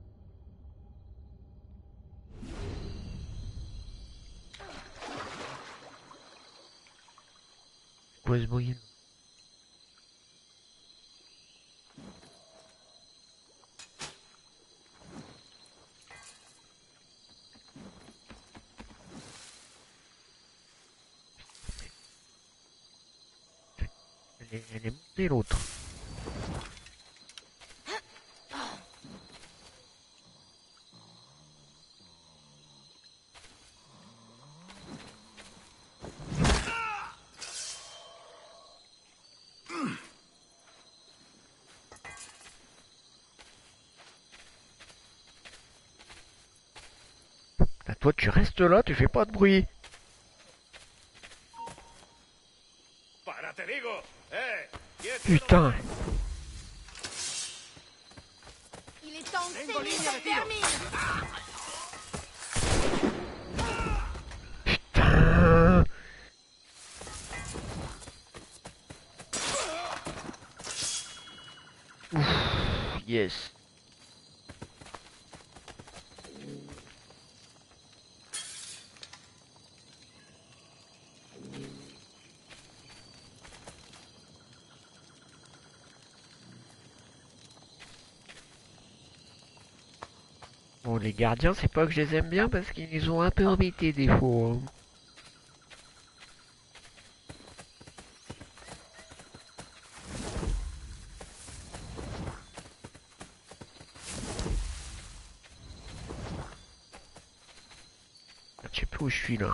Quoi ce bruit? Elle est, elle est montée l'autre. Là, toi tu restes là, tu fais pas de bruit. ¡Para, te digo! ¡Eh! ¡Quieto! Putain. Il est temps de Tengo saigner, línea ça de tiro. termine. Putain. Ouf, yes. Bon, les gardiens, c'est pas que je les aime bien parce qu'ils nous ont un peu embêtés des fois. Hein. Je sais plus où je suis là.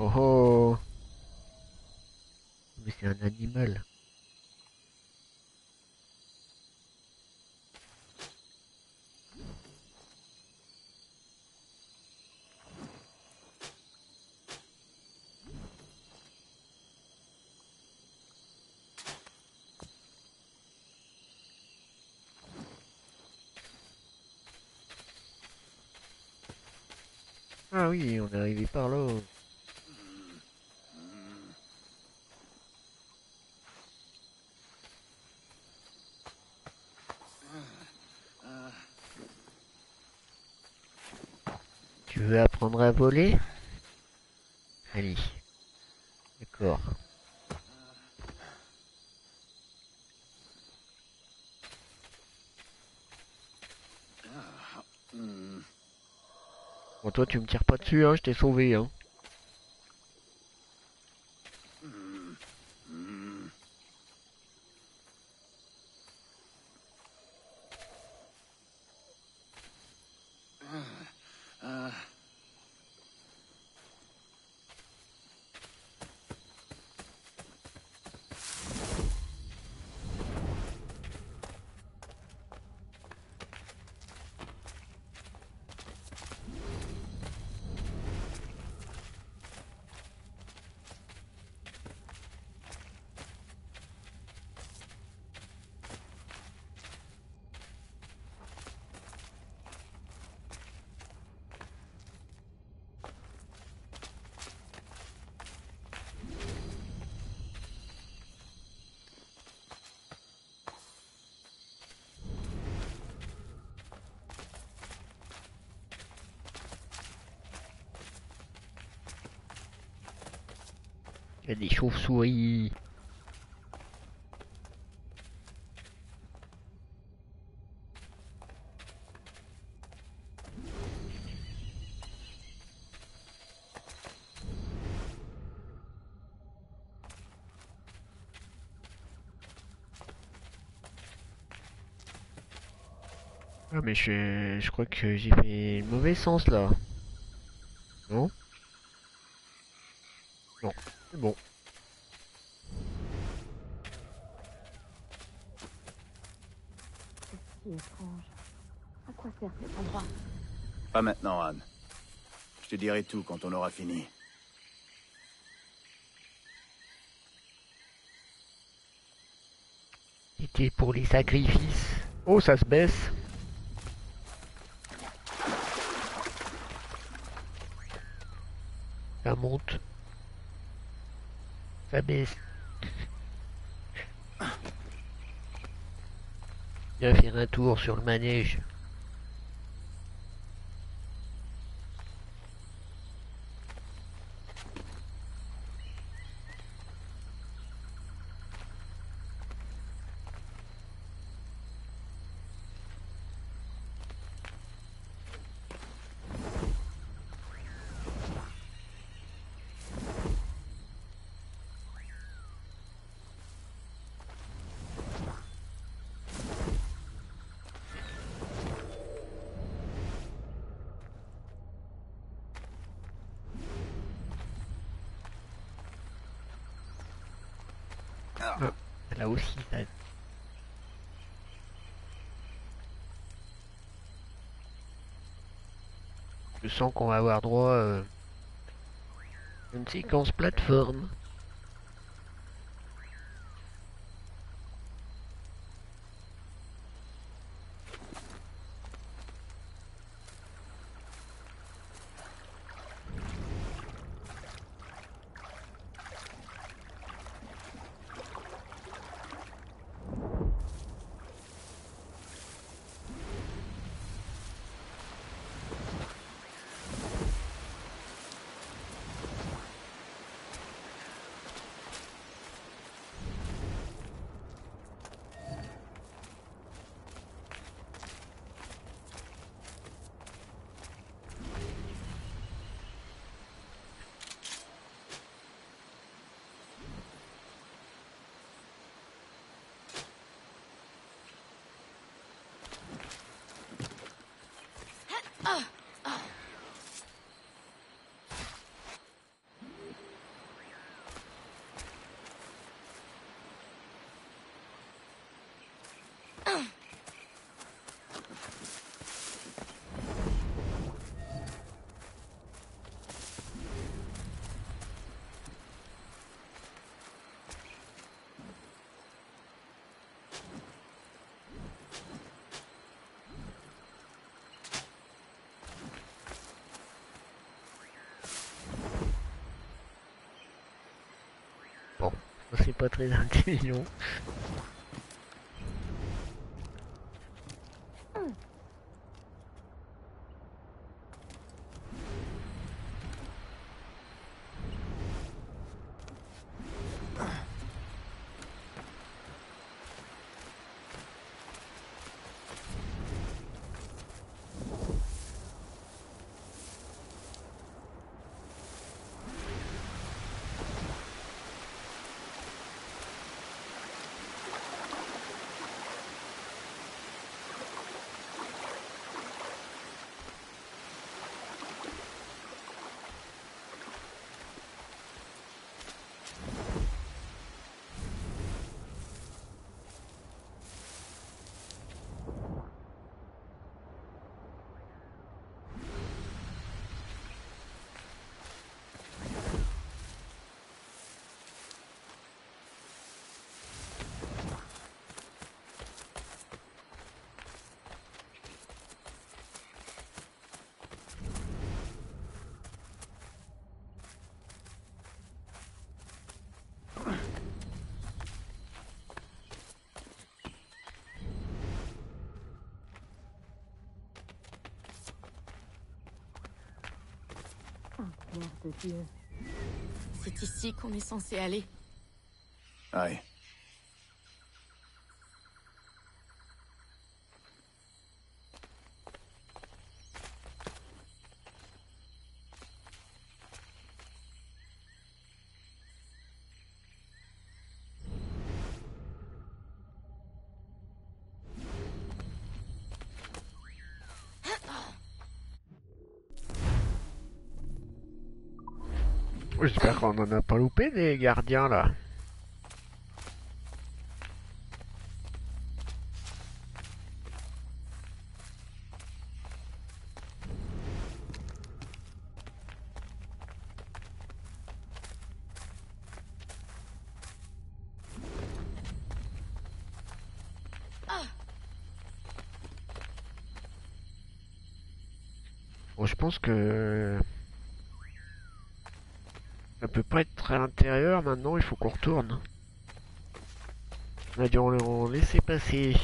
Oh oh. Mais c'est un animal. Ah oui, on est arrivé par là. Tu veux apprendre à voler? Allez. D'accord. Bon, toi, tu me tires pas dessus, hein, je t'ai sauvé, hein. Il y a des chauves-souris. Ah mais je, je crois que j'ai fait le mauvais sens là. Non? Non, c'est bon. C'est étrange. À quoi sert cet endroit? Pas maintenant, Anne. Je te dirai tout quand on aura fini. C'était pour les sacrifices. Oh, ça se baisse. Ça monte. Ça baisse. Viens faire un tour sur le manège. Ah, là aussi, ça... Je sens qu'on va avoir droit euh, à une séquence plateforme. C'est pas très intelligent. Merde Dieu. C'est ici qu'on est censé aller. Aye. J'espère qu'on en a pas loupé des gardiens là. Bon, je pense que ça peut pas être à l'intérieur maintenant, il faut qu'on retourne. On a dû en en laisser passer.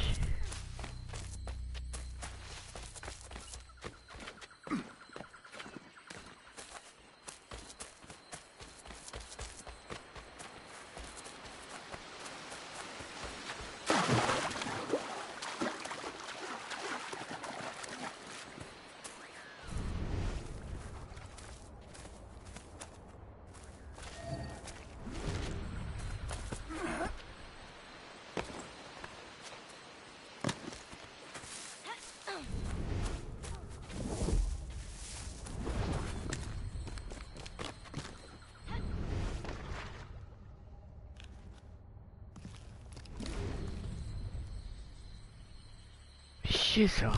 Chier ça.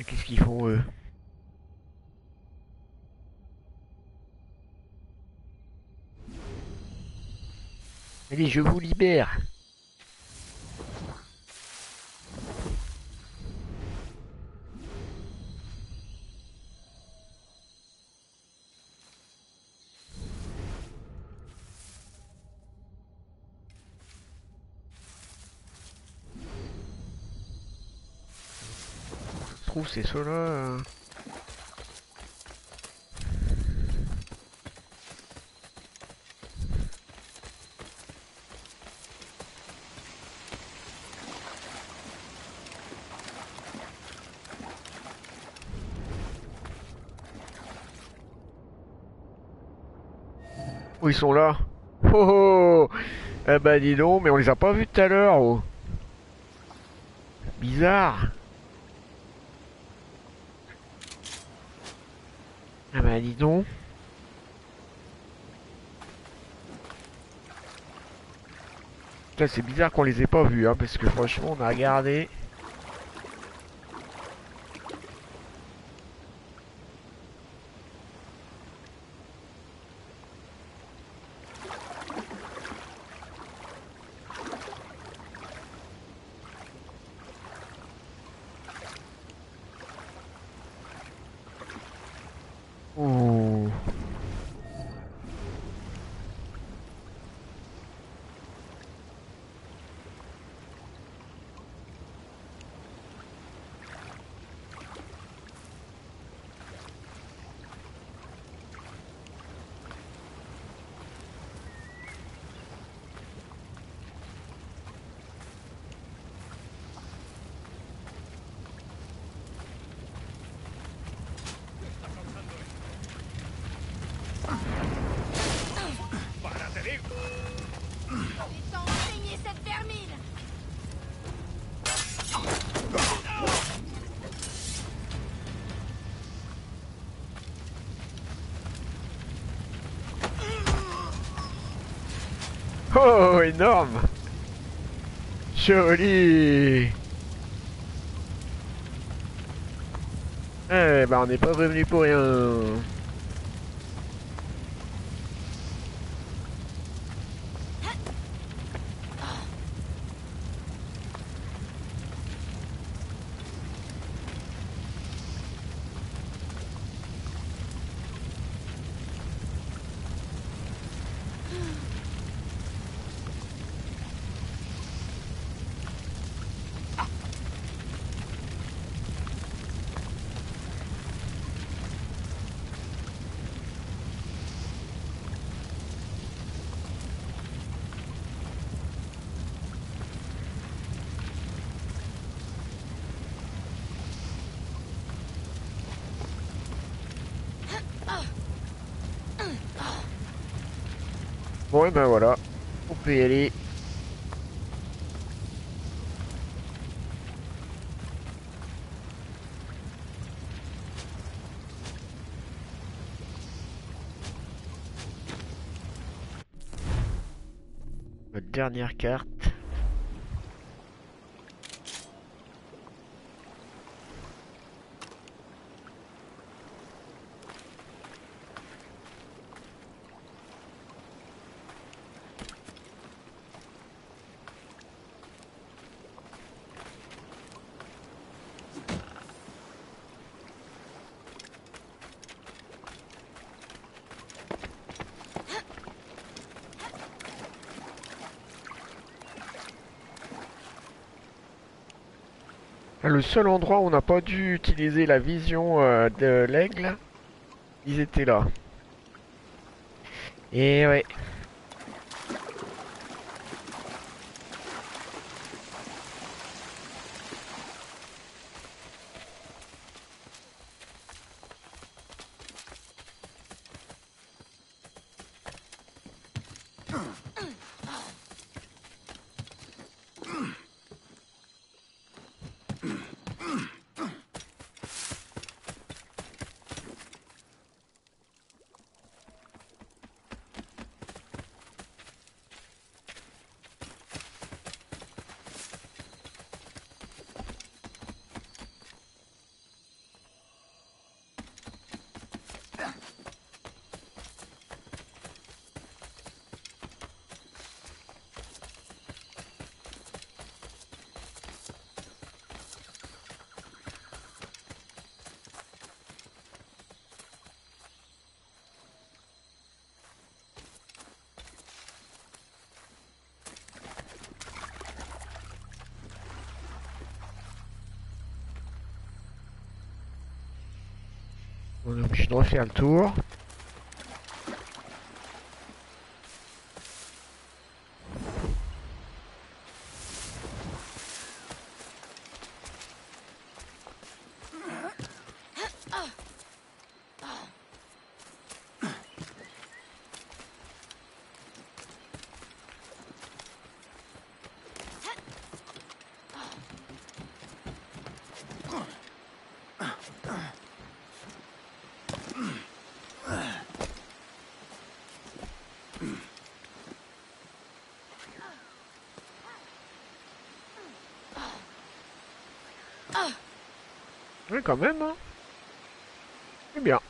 qu'est-ce qu'ils font eux? Allez, je vous libère. Je trouve c'est ceux-là. euh. Oh, ils sont là. Oh, oh. Eh bah dis donc, mais on les a pas vus tout à l'heure. Oh. Bizarre. Ah bah dis donc. Là c'est bizarre qu'on les ait pas vus, hein, parce que franchement on a regardé. Oh. Laissons enseigner cette vermine. Oh, énorme. Joli. Eh ben on n'est pas revenu pour rien. Bon et ben voilà, on peut y aller. Notre dernière carte. Le seul endroit où on n'a pas dû utiliser la vision euh, de l'aigle, ils étaient là. Et ouais. On est obligé de refaire le tour. Oui, quand même, hein. C'est bien.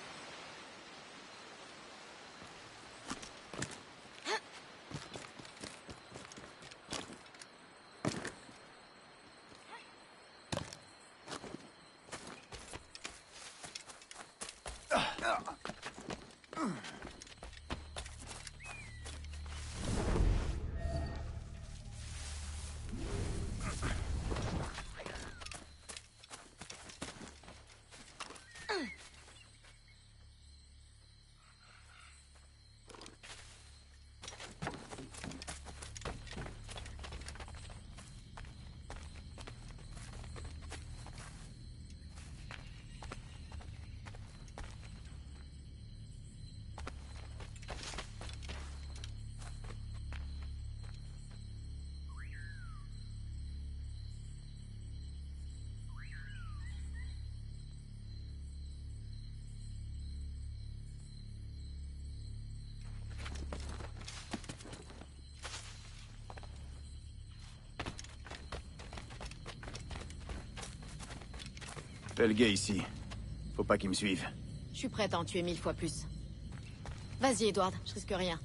Fais le gay ici. Faut pas qu'il me suive. Je suis prête à en tuer mille fois plus. Vas-y, Edward, je risque rien.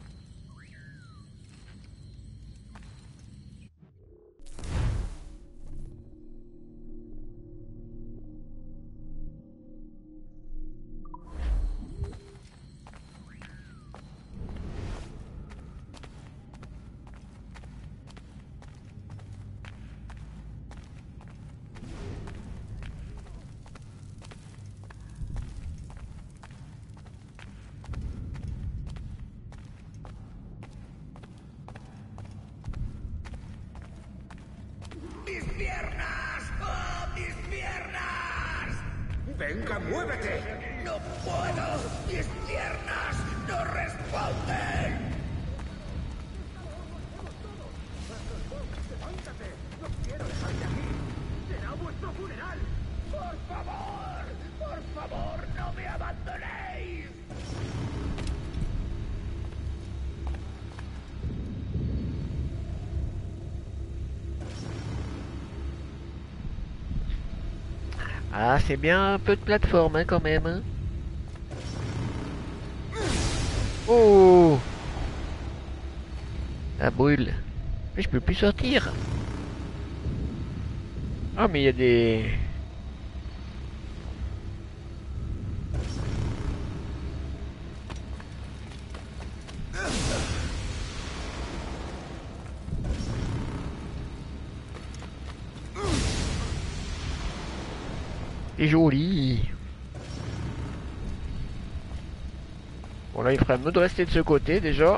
¡Venga, muévete! ¡No puedo! ¡Mis piernas no responden! ¡Levántate! ¡No quiero dejarte aquí! ¡Será vuestro funeral! ¡Por favor! ¡Por favor, no me abandonéis! Ah, c'est bien un peu de plateforme, hein, quand même. Hein. Oh! Ça brûle. Mais je peux plus sortir. Ah, mais il y a des... C'est joli. Bon là il ferait mieux de rester de ce côté déjà.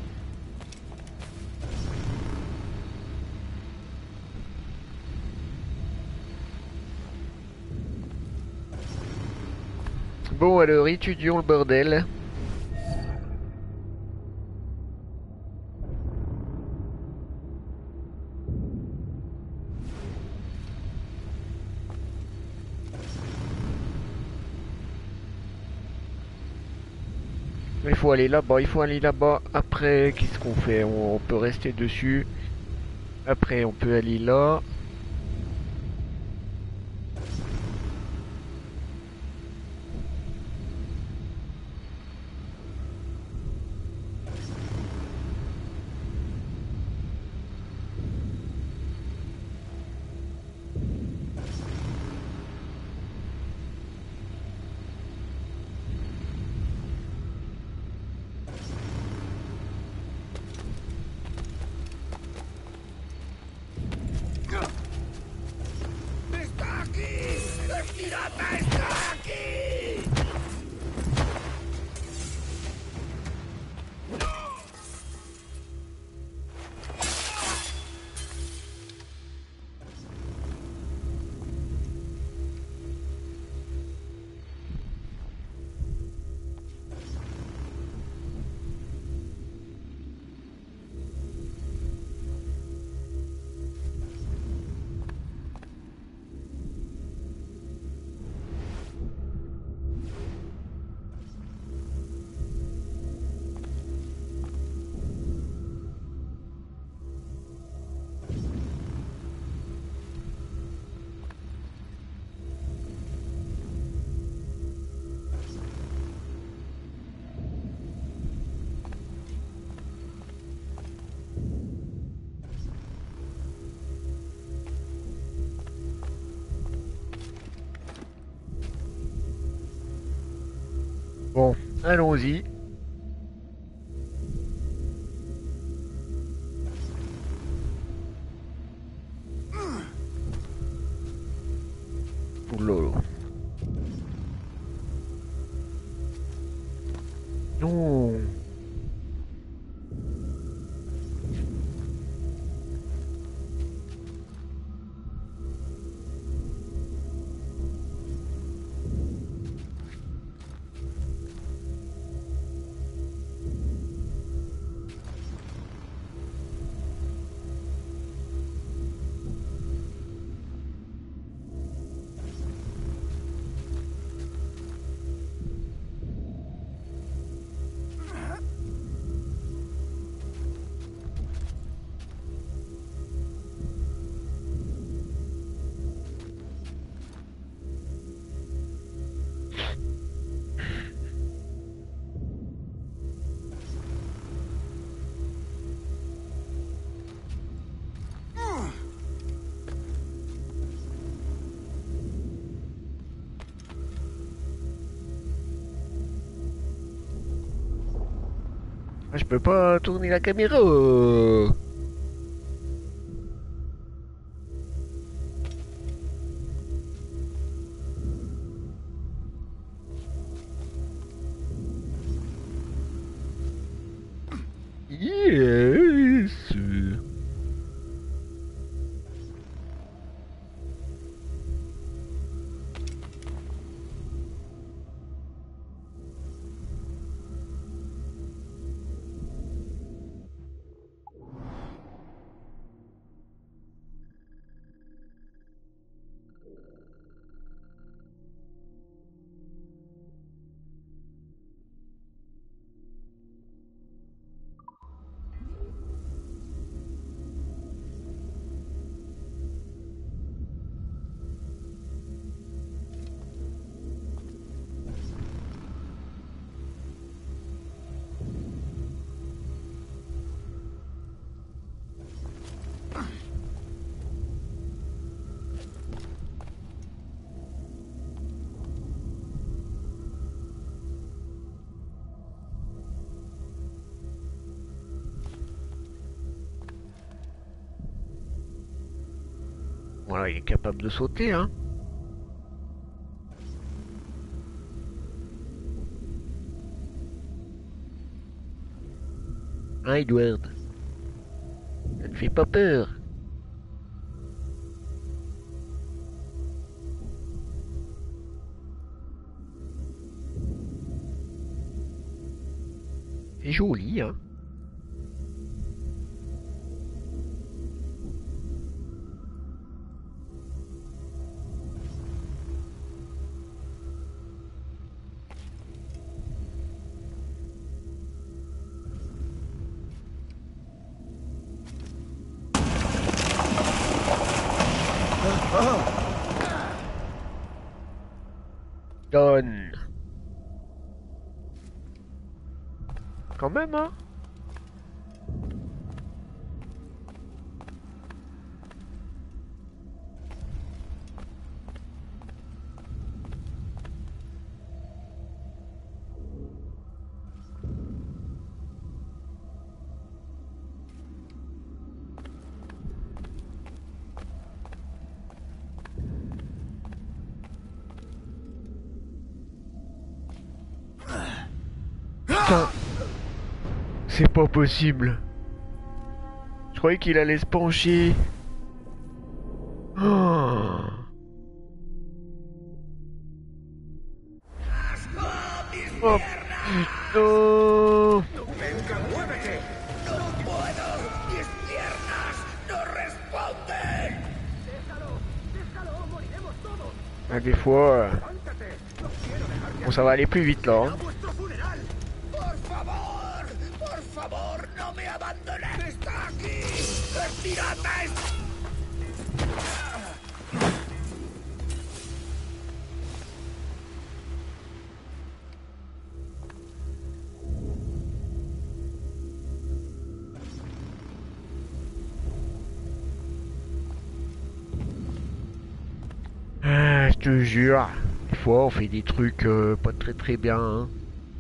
Bon alors étudions le bordel. Il faut aller là-bas, il faut aller là-bas. Après, qu'est-ce qu'on fait? On peut rester dessus. Après, on peut aller là. Bon, allons-y. Ouh lolo. Non. Ah, je peux pas tourner la caméra. euh. Yes. Voilà, il est capable de sauter, hein. Hein, Edward? Ça ne fait pas peur. C'est joli, hein. Donne. Quand même, hein. Putain. C'est pas possible. Je croyais qu'il allait se pencher. Oh. Oh putain. ¡Venga, muévete! ¡No puedo! ¡Mis piernas no responden! ¡Déjalo! ¡Déjalo! ¡Moriremos todos! Ah, des fois, euh, ¡Levántate! ¡No quiero dejarte bon, ça va aller plus vite là. a Hein. vuestro funeral! ¡Por favor! ¡Por favor, no me abandones! ¡Está aquí! ¡El pirata es... Ah, je te jure, des fois on fait des trucs euh, pas très très bien. Hein.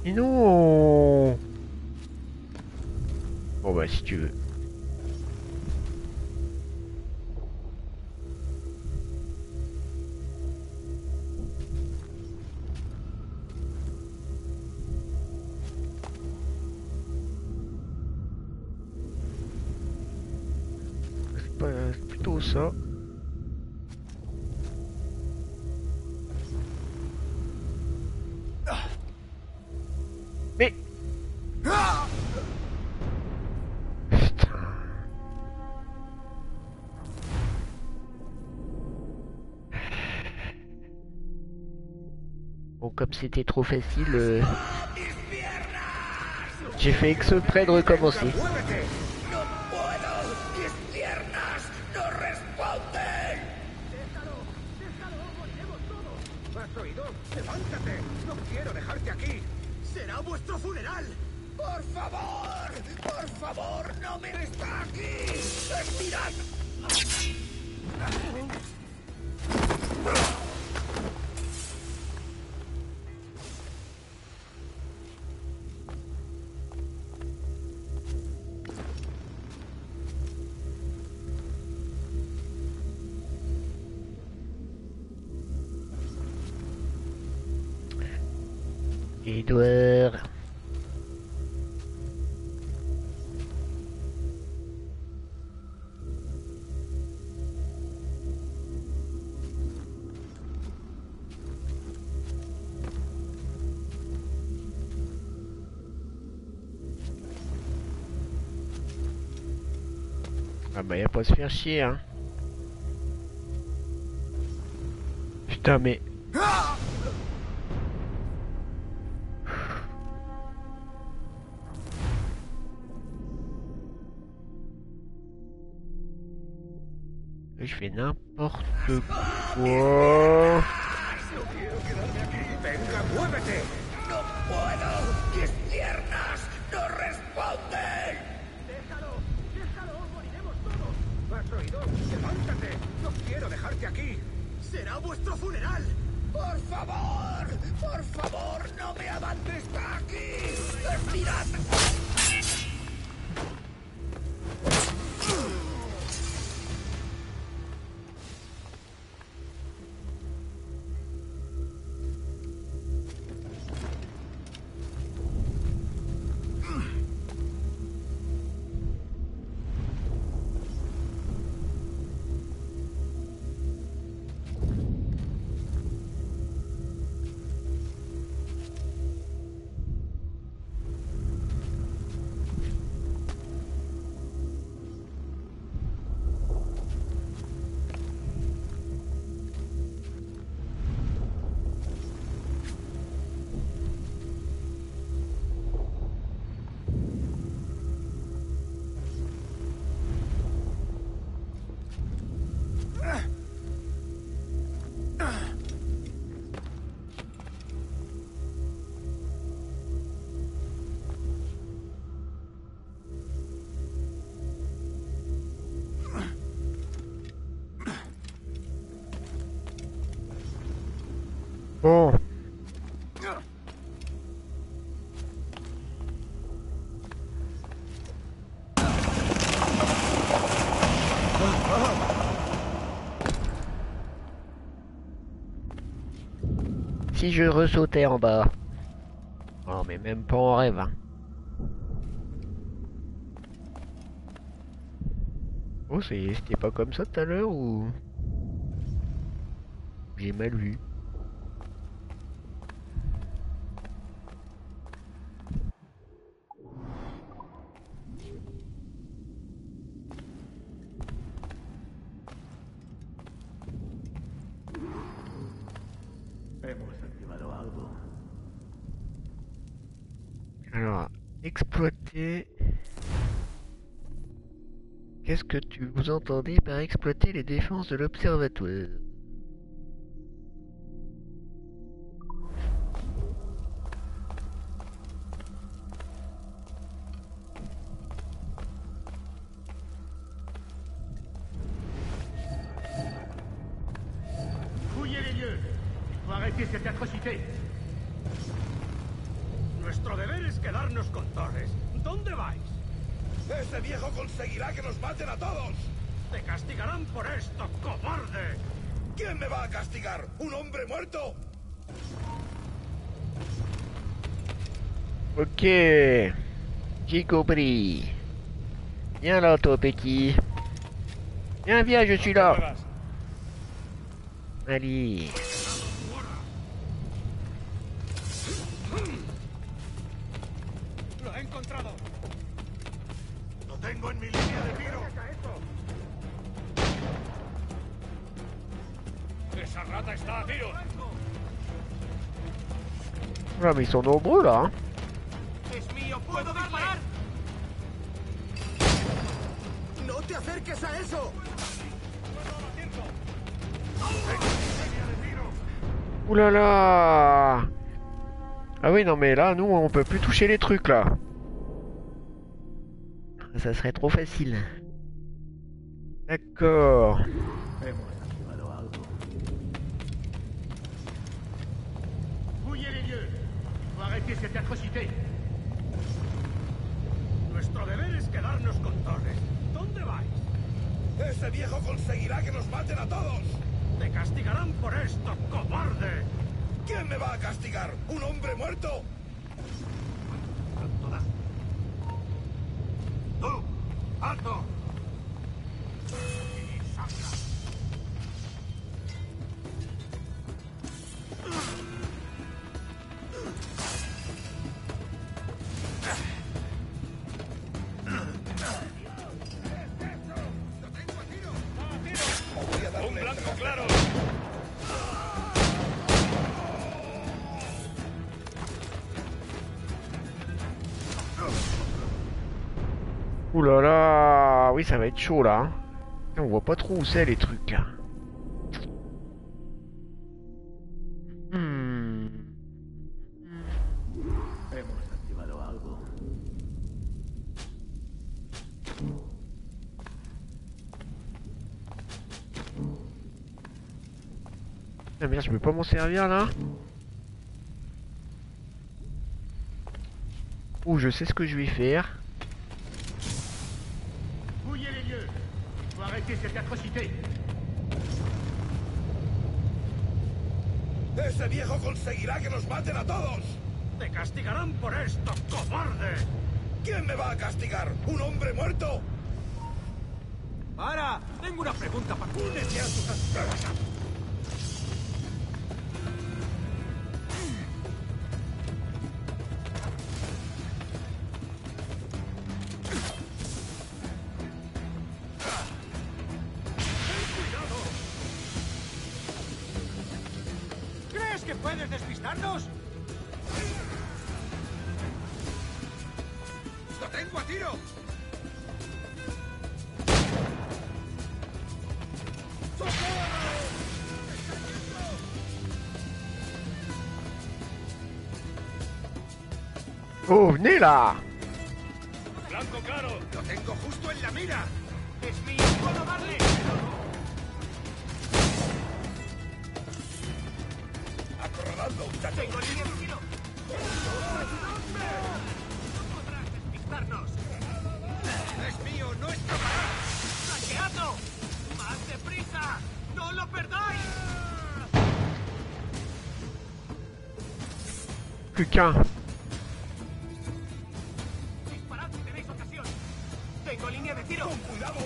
Sinon, on... Bon bah si tu veux. C'est pas... c'est plutôt ça. Mais... Putain. Bon, comme c'était trop facile, euh, j'ai fait exprès de recommencer. ¡Levántate! ¡No quiero dejarte aquí! ¡Será vuestro funeral! ¡Por favor! ¡Por favor! ¡No me está aquí! ¡Estirad! Edouard. Ah bah y'a pas à se faire chier hein. Putain mais... Je fais n'importe quoi. ¡Levántate! ¡No quiero dejarte aquí! ¡Será vuestro funeral! ¡Por favor! ¡Por favor! ¡No me abandones aquí! ¡Estirad! Bon. Si je ressautais en bas. Oh mais même pas en rêve. Hein. Oh c'était pas comme ça tout à l'heure ou... J'ai mal vu. Alors, exploiter... Qu'est-ce que tu vous entendez par exploiter les défenses de l'observatoire? Fouillez les lieux! Il faut arrêter cette atrocité! Nuestro deber es quedarnos con Torres. ¿Dónde vais? ¡Ese viejo conseguirá que nos maten a todos! ¡Te castigarán por esto, cobarde! ¿Quién me va a castigar? ¿Un hombre muerto? Ok. J'ai compris. Viens là, toi, petit. Viens, viens, je suis là. Allez. ¡Lo he encontrado! ¡Lo tengo en mi línea de tiro! ¡Esa rata está a tiro! Ah, mais ils sont nombreux là. Hein. ¡Es mío! ¡Puedo disparar! ¡No te acerques a eso! Ouh là là. Ah oui, non mais là, nous, on peut plus toucher les trucs là. Ça serait trop facile. D'accord. Fouillez les lieux. Faut arrêter cette atrocité. Nuestro deber es quedarnos con Torres. ¿Dónde vais? ¡Ese viejo conseguirá que nos maten a todos! ¡Te castigarán por esto, cobarde! ¿Quién me va a castigar? ¿Un hombre muerto? ¡Tú! ¡Alto! ¡Un blanco claro! Ouh là là. Oui, ça va être chaud là. Hein. On voit pas trop où c'est les trucs. Hmm. Ah merde, je peux pas m'en servir là. Ouh, je sais ce que je vais faire. Fouillez les lieux. Faut arrêter cette atrocité. ¡Ese viejo conseguirá que nos maten a todos! ¡Te castigarán por esto, cobarde! ¿Quién me va a castigar? ¿Un hombre muerto? ¡Para! Tengo una pregunta para ti. Únete a sus asesores. ¿Crees que puedes despistarnos? ¡Lo tengo a tiro! Oh, venez là. ¡Blanco claro! ¡Lo tengo justo en la mira! ¡Es mío! ¡Puedo darle! ¡Acorralando, muchacho! ¡Tengo línea de tiro! ¡No podrás despistarnos! ¡Es mío! ¡No escapará! ¡Saqueadlo! ¡Más deprisa! ¡No lo perdáis! Quelqu'un. ¡Disparad si tenéis ocasión! ¡Tengo línea de tiro! ¡Con cuidado!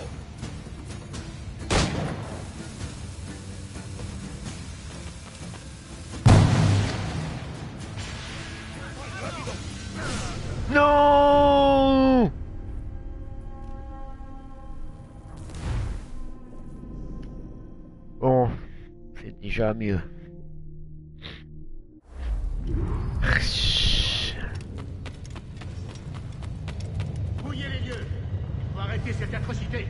Non. Bon, c'est déjà mieux. Fouillez les lieux. Faut arrêter cette atrocité.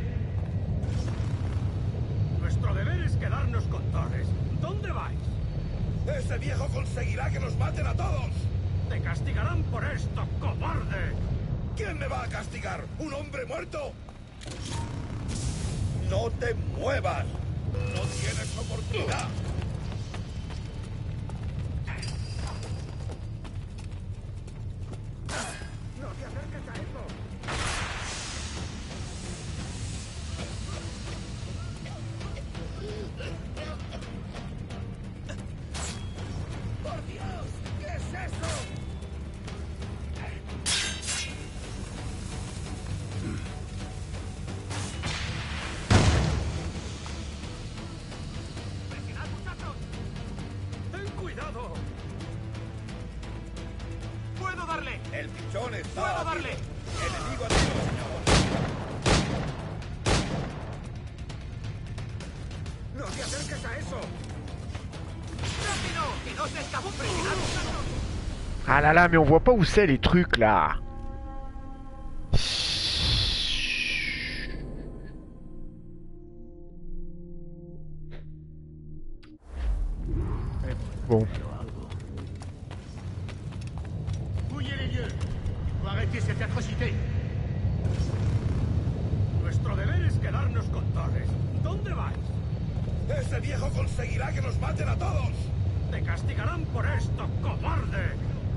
Nuestro deber es quedarnos con Torres. ¿Dónde vais? ¡Ese viejo conseguirá que nos maten a todos! ¡Te castigarán por esto, cobarde! ¿Quién me va a castigar? ¿Un hombre muerto? ¡No te muevas! ¡No tienes oportunidad! ¡Por Dios! ¿Qué es eso? ¡Ten cuidado! ¡Puedo darle! El pichón está ¡Puedo aquí. darle! Enemigo a tiro, señor. ¡No te acerques a eso! ¡Rápido! ¡Que no se escabulle! Ah là là, mais on voit pas où c'est les trucs là. Bon. ¡Huye les lieux! ¡No arrêtez cette atrocité! Nuestro deber es quedarnos con Torres. ¿Dónde vais? Ese viejo conseguirá que nos maten a todos. ¡Te castigarán por esto, cobarde!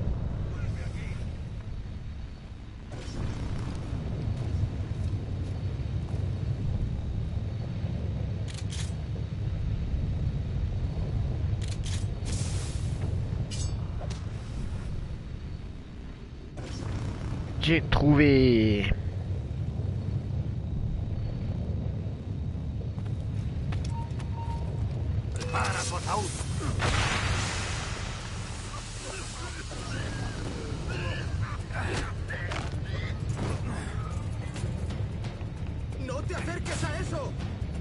J'ai trouvé. ¡Para, Potaúd! ¡No te acerques a eso!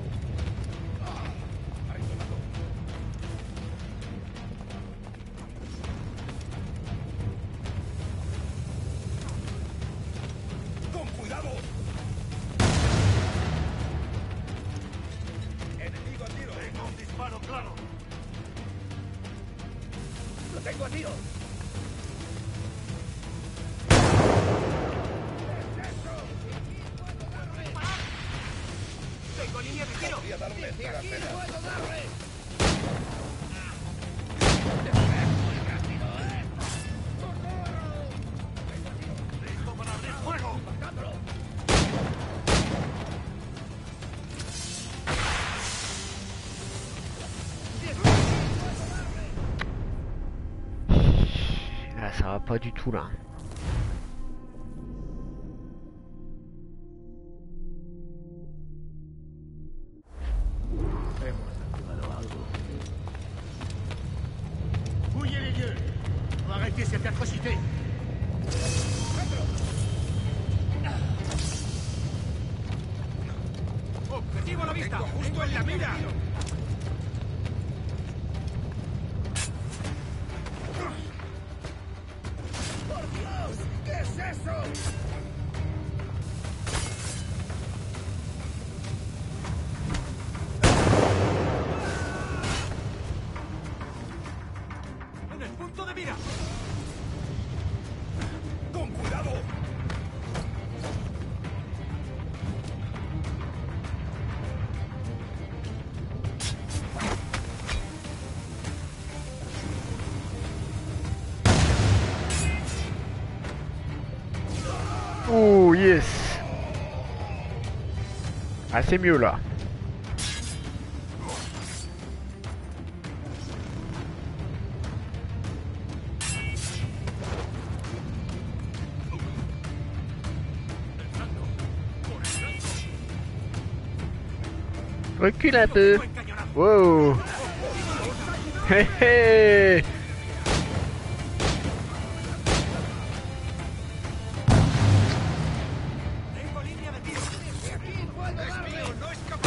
¡Con cuidado! Enemigo a tiro. Tengo un disparo claro. ¡Lo tengo a tiro! ¡Tengo línea de tiro! Podría dar una escarapela. ¡Listo para abrir fuego! Là, ça va pas du tout là. ¡Huye les lieux! ¡No arrêtez cette atrocité! ¡Objetivo a la vista! Tengo ¡Justo en la mira! ¡Por Dios! ¿Qué es eso? ¡En el punto de mira! ¡Con cuidado! Oh yes. Ah c'est mieux là. Recule un peu. Wow. Hé hé. ¡Tengo línea de tiro! ¡Es mío! ¡No escapará!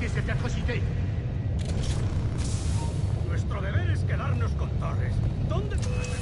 cette atrocité. Nuestro deber es quedarnos con Torres. ¿Dónde?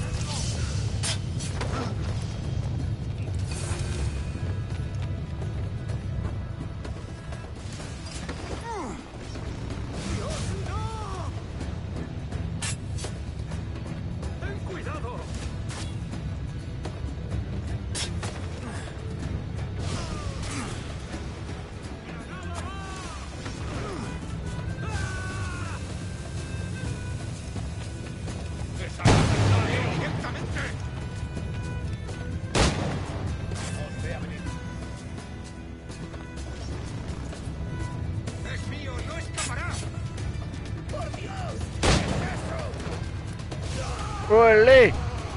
¡Olé!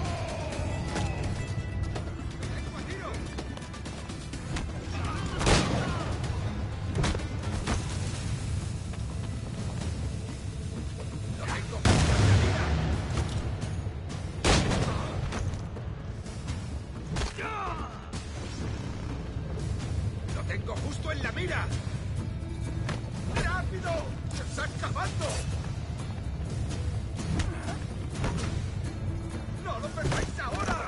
¡Lo tengo justo en la mira! ¡Rápido! ¡Se está escapando! ¡No lo perdáis ahora!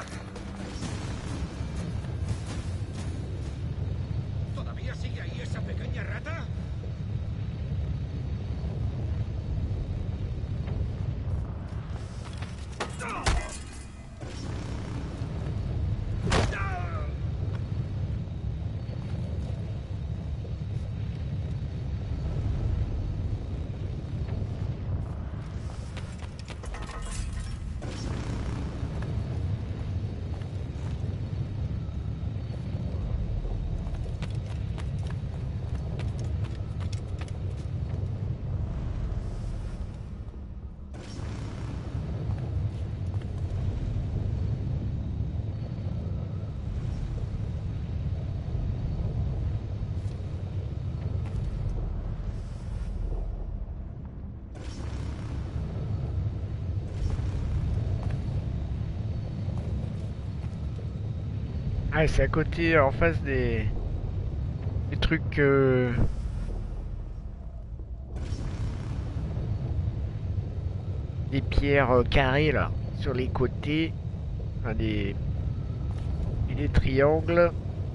¿Todavía sigue ahí esa pequeña rata? Ah, c'est à côté, en face des, des trucs... Euh... des pierres euh, carrées, là, sur les côtés. Enfin, des... et des triangles.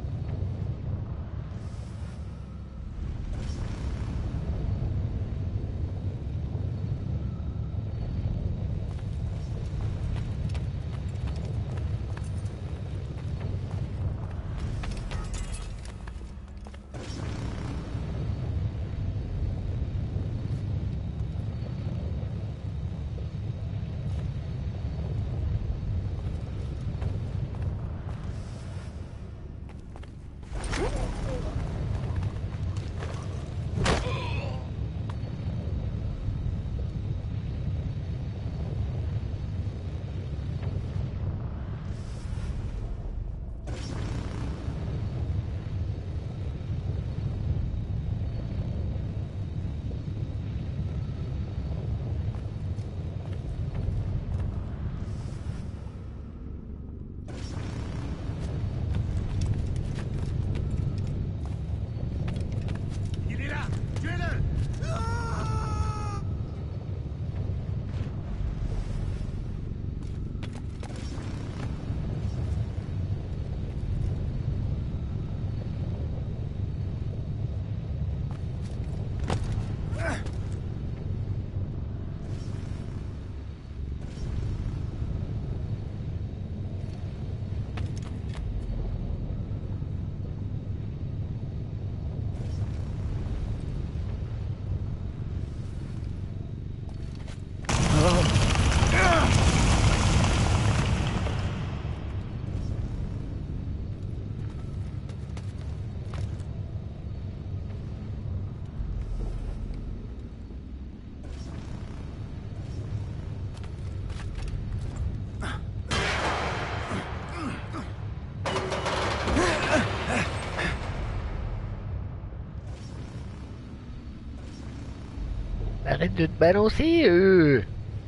Arrête de te balancer, euh.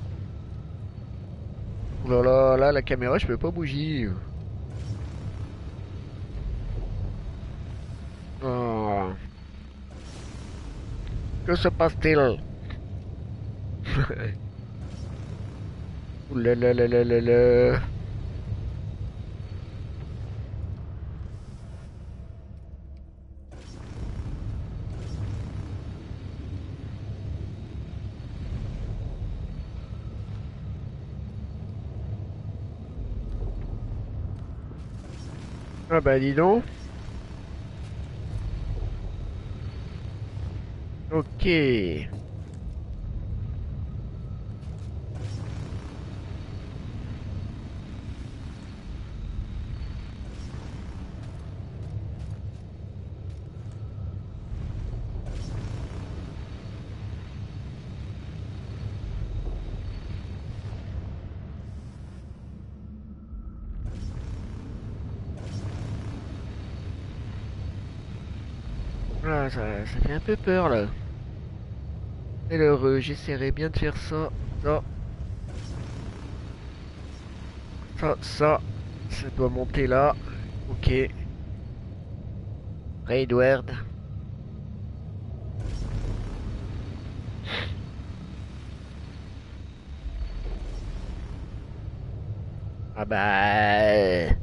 Oh là là, là, la caméra, je peux pas bouger. Oh. Que se passe-t-il? Ouh là là là là là là. Ah bah dis donc. Ok. Ah, ça, ça fait un peu peur là. Alors, euh, j'essaierai bien de faire ça, ça, ça, ça. Ça doit monter là. Ok. Ray Edward. Ah bah...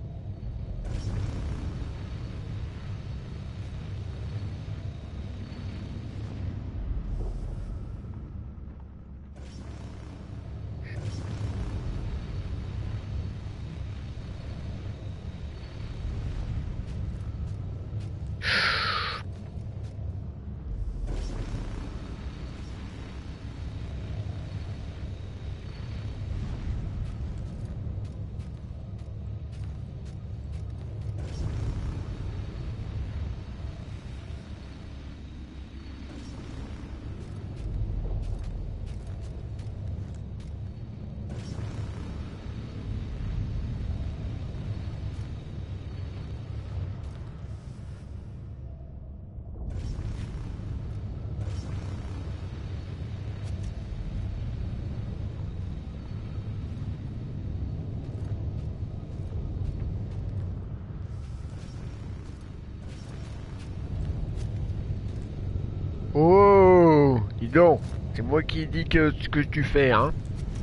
Oh, dis donc, c'est moi qui dis que ce que tu fais, hein.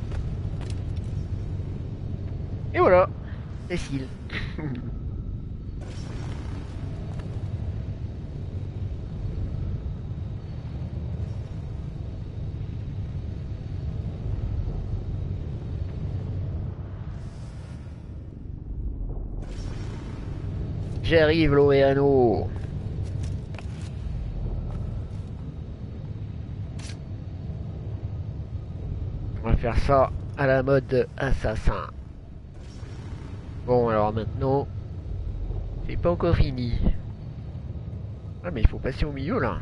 Et voilà, facile. J'arrive, Loéano. On va faire ça à la mode assassin. Bon, alors maintenant, c'est pas encore fini. Ah, mais il faut passer au milieu là.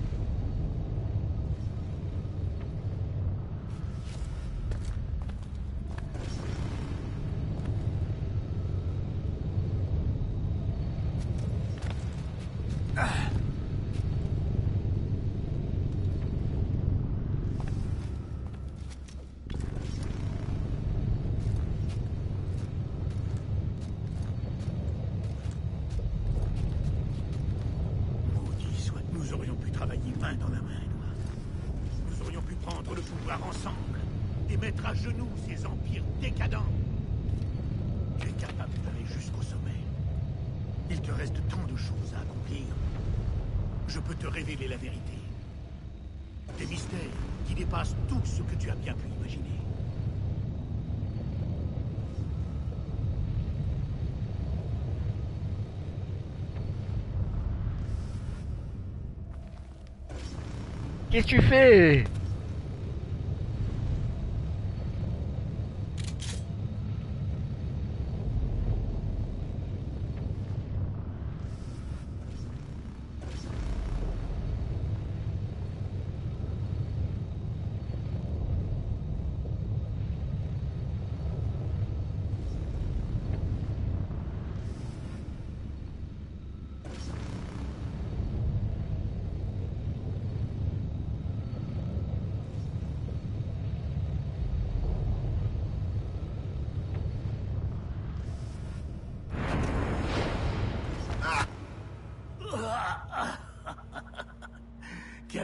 Mettre à genoux ces empires décadents. Tu es capable d'aller jusqu'au sommet. Il te reste tant de choses à accomplir. Je peux te révéler la vérité. Des mystères qui dépassent tout ce que tu as bien pu imaginer. Qu'est-ce que tu fais?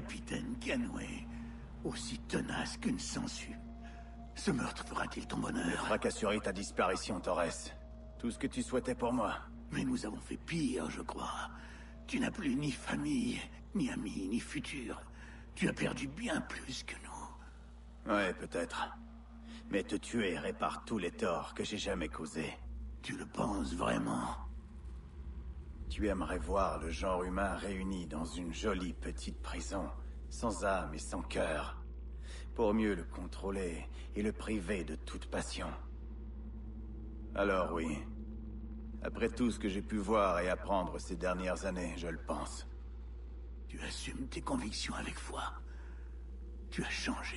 Capitaine Kenway, aussi tenace qu'une sangsue. Ce meurtre fera-t-il ton bonheur? Fracassurer ta disparition, Torres. Tout ce que tu souhaitais pour moi. Mais nous avons fait pire, je crois. Tu n'as plus ni famille, ni amis, ni futur. Tu as perdu bien plus que nous. Ouais, peut-être. Mais te tuer répare tous les torts que j'ai jamais causés. Tu le penses vraiment? Tu aimerais voir le genre humain réuni dans une jolie petite prison, sans âme et sans cœur, pour mieux le contrôler et le priver de toute passion. Alors oui, après tout ce que j'ai pu voir et apprendre ces dernières années, je le pense. Tu assumes tes convictions avec foi. Tu as changé.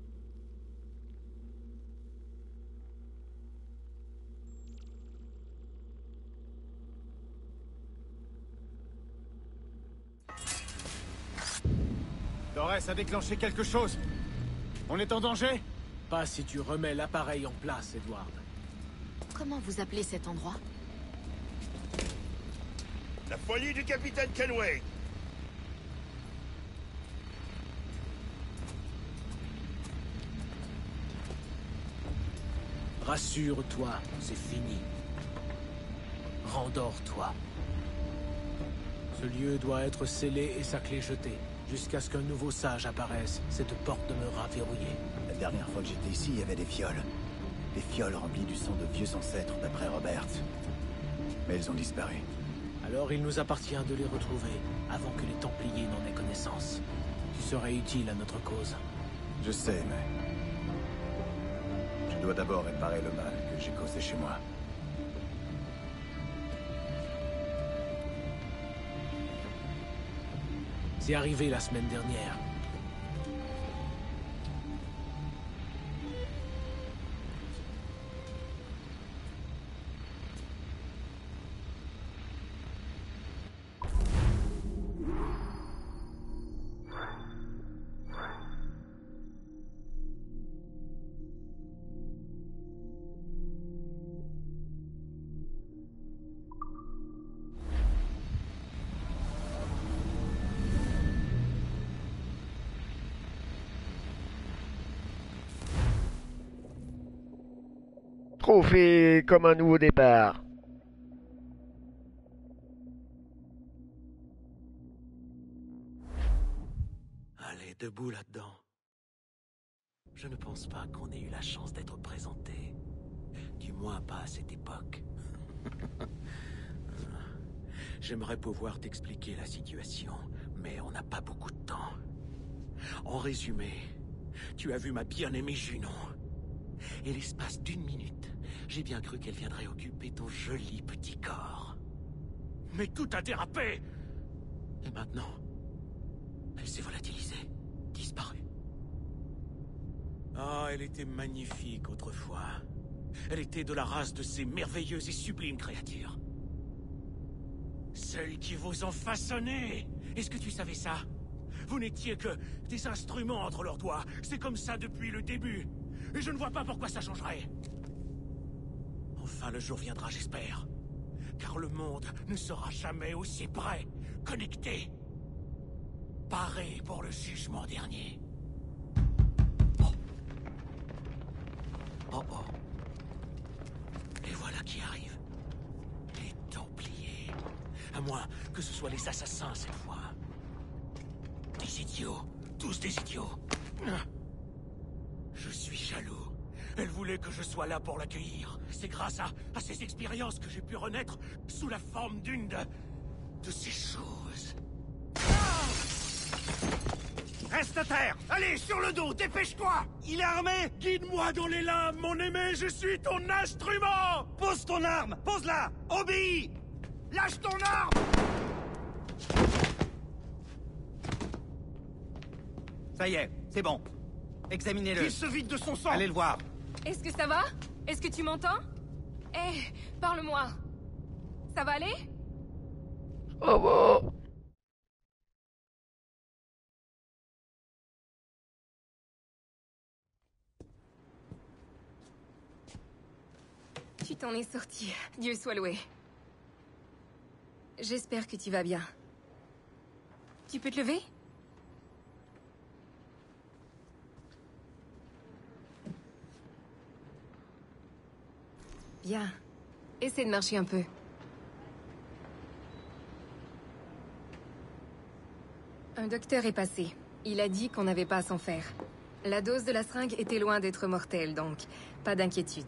Torres a déclenché quelque chose. On est en danger? Pas si tu remets l'appareil en place, Edward. Comment vous appelez cet endroit? La folie du capitaine Kenway. Rassure-toi, c'est fini. Rendors-toi. Ce lieu doit être scellé et sa clé jetée, jusqu'à ce qu'un nouveau sage apparaisse. Cette porte demeurera verrouillée. La dernière fois que j'étais ici, il y avait des fioles. Des fioles remplies du sang de vieux ancêtres, d'après Robert. Mais elles ont disparu. Alors il nous appartient de les retrouver, avant que les Templiers n'en aient connaissance. Tu serais utile à notre cause. Je sais, mais... Je dois d'abord réparer le mal que j'ai causé chez moi. C'est arrivé la semaine dernière. Trophée comme un nouveau départ. Allez, debout là-dedans. Je ne pense pas qu'on ait eu la chance d'être présenté. Du moins pas à cette époque. J'aimerais pouvoir t'expliquer la situation, mais on n'a pas beaucoup de temps. En résumé, tu as vu ma bien-aimée Junon. Et l'espace d'une minute, j'ai bien cru qu'elle viendrait occuper ton joli petit corps. Mais tout a dérapé! Et maintenant, elle s'est volatilisée, disparue. Ah, elle était magnifique autrefois. Elle était de la race de ces merveilleuses et sublimes créatures. Celles qui vous ont façonné! Est-ce que tu savais ça? Vous n'étiez que des instruments entre leurs doigts. C'est comme ça depuis le début. Et je ne vois pas pourquoi ça changerait. Enfin, le jour viendra, j'espère. Car le monde ne sera jamais aussi près, connecté, paré pour le jugement dernier. Oh. Oh oh. Et voilà qui arrive. Les Templiers. À moins que ce soit les assassins cette fois. Des idiots. Tous des idiots. Je suis jaloux. Elle voulait que je sois là pour l'accueillir. C'est grâce à, à ces expériences que j'ai pu renaître sous la forme d'une de... de ces choses. Reste à terre! Allez, sur le dos, dépêche-toi! Il est armé! Guide-moi dans les lames, mon aimé, je suis ton instrument! Pose ton arme! Pose-la! Obéis! Lâche ton arme! Ça y est, c'est bon. Examinez-le. Qu'il se vide de son sang! Allez le voir. Est-ce que ça va? Est-ce que tu m'entends? Eh, parle-moi. Ça va aller? Oh bon. Tu t'en es sorti, Dieu soit loué. J'espère que tu vas bien. Tu peux te lever? Bien. Essaie de marcher un peu. Un docteur est passé. Il a dit qu'on n'avait pas à s'en faire. La dose de la seringue était loin d'être mortelle, donc pas d'inquiétude.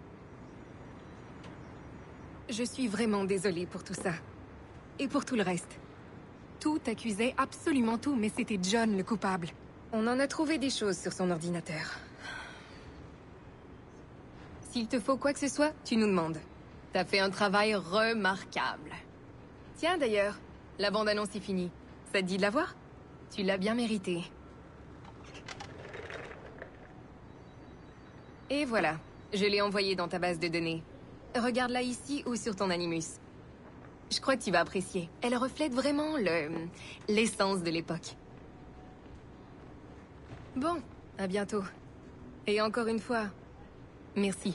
Je suis vraiment désolée pour tout ça. Et pour tout le reste. Tout accusait absolument tout, mais c'était John le coupable. On en a trouvé des choses sur son ordinateur. S'il te faut quoi que ce soit, tu nous demandes. T'as fait un travail remarquable. Tiens d'ailleurs, la bande-annonce est finie. Ça te dit de la voir? Tu l'as bien mérité. Et voilà, je l'ai envoyé dans ta base de données. Regarde-la ici ou sur ton Animus. Je crois que tu vas apprécier. Elle reflète vraiment le... l'essence de l'époque. Bon, à bientôt. Et encore une fois, merci.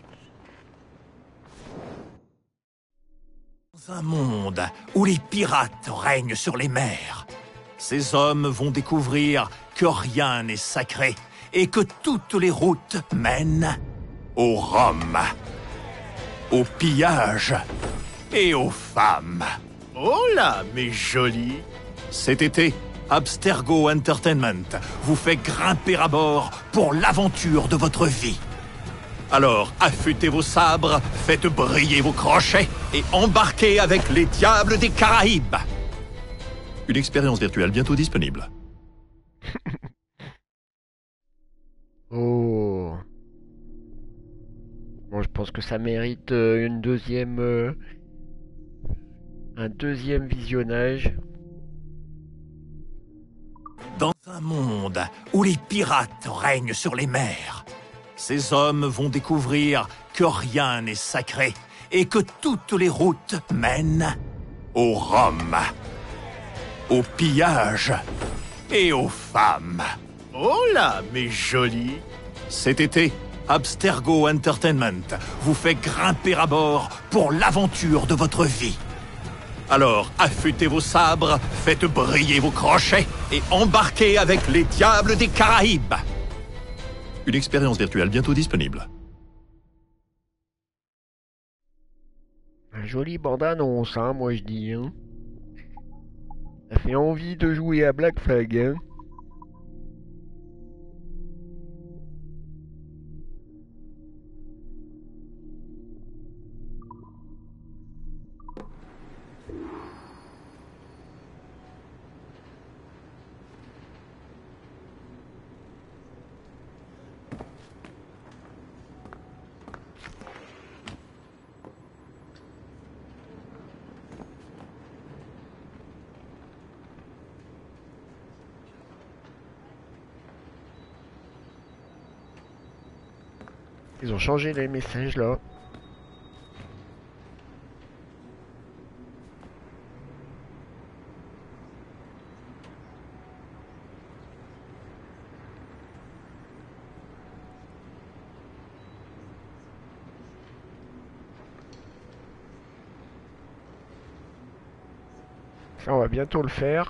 Dans un monde où les pirates règnent sur les mers, ces hommes vont découvrir que rien n'est sacré et que toutes les routes mènent au rhum, au pillage et aux femmes. Oh là, mes jolis! Cet été, Abstergo Entertainment vous fait grimper à bord pour l'aventure de votre vie. Alors, affûtez vos sabres, faites briller vos crochets et embarquez avec les diables des Caraïbes. Une expérience virtuelle bientôt disponible. Oh. Bon, je pense que ça mérite euh, une deuxième, euh, un deuxième visionnage. Dans un monde où les pirates règnent sur les mers, ces hommes vont découvrir que rien n'est sacré et que toutes les routes mènent au rhum, au pillage et aux femmes. Oh là, mes jolis! Cet été, Abstergo Entertainment vous fait grimper à bord pour l'aventure de votre vie. Alors, affûtez vos sabres, faites briller vos crochets et embarquez avec les diables des Caraïbes. Une expérience virtuelle bientôt disponible. Un joli bande-annonce, hein, moi je dis. Hein. Ça fait envie de jouer à Black Flag. Hein. Ils ont changé les messages là. Ça, on va bientôt le faire.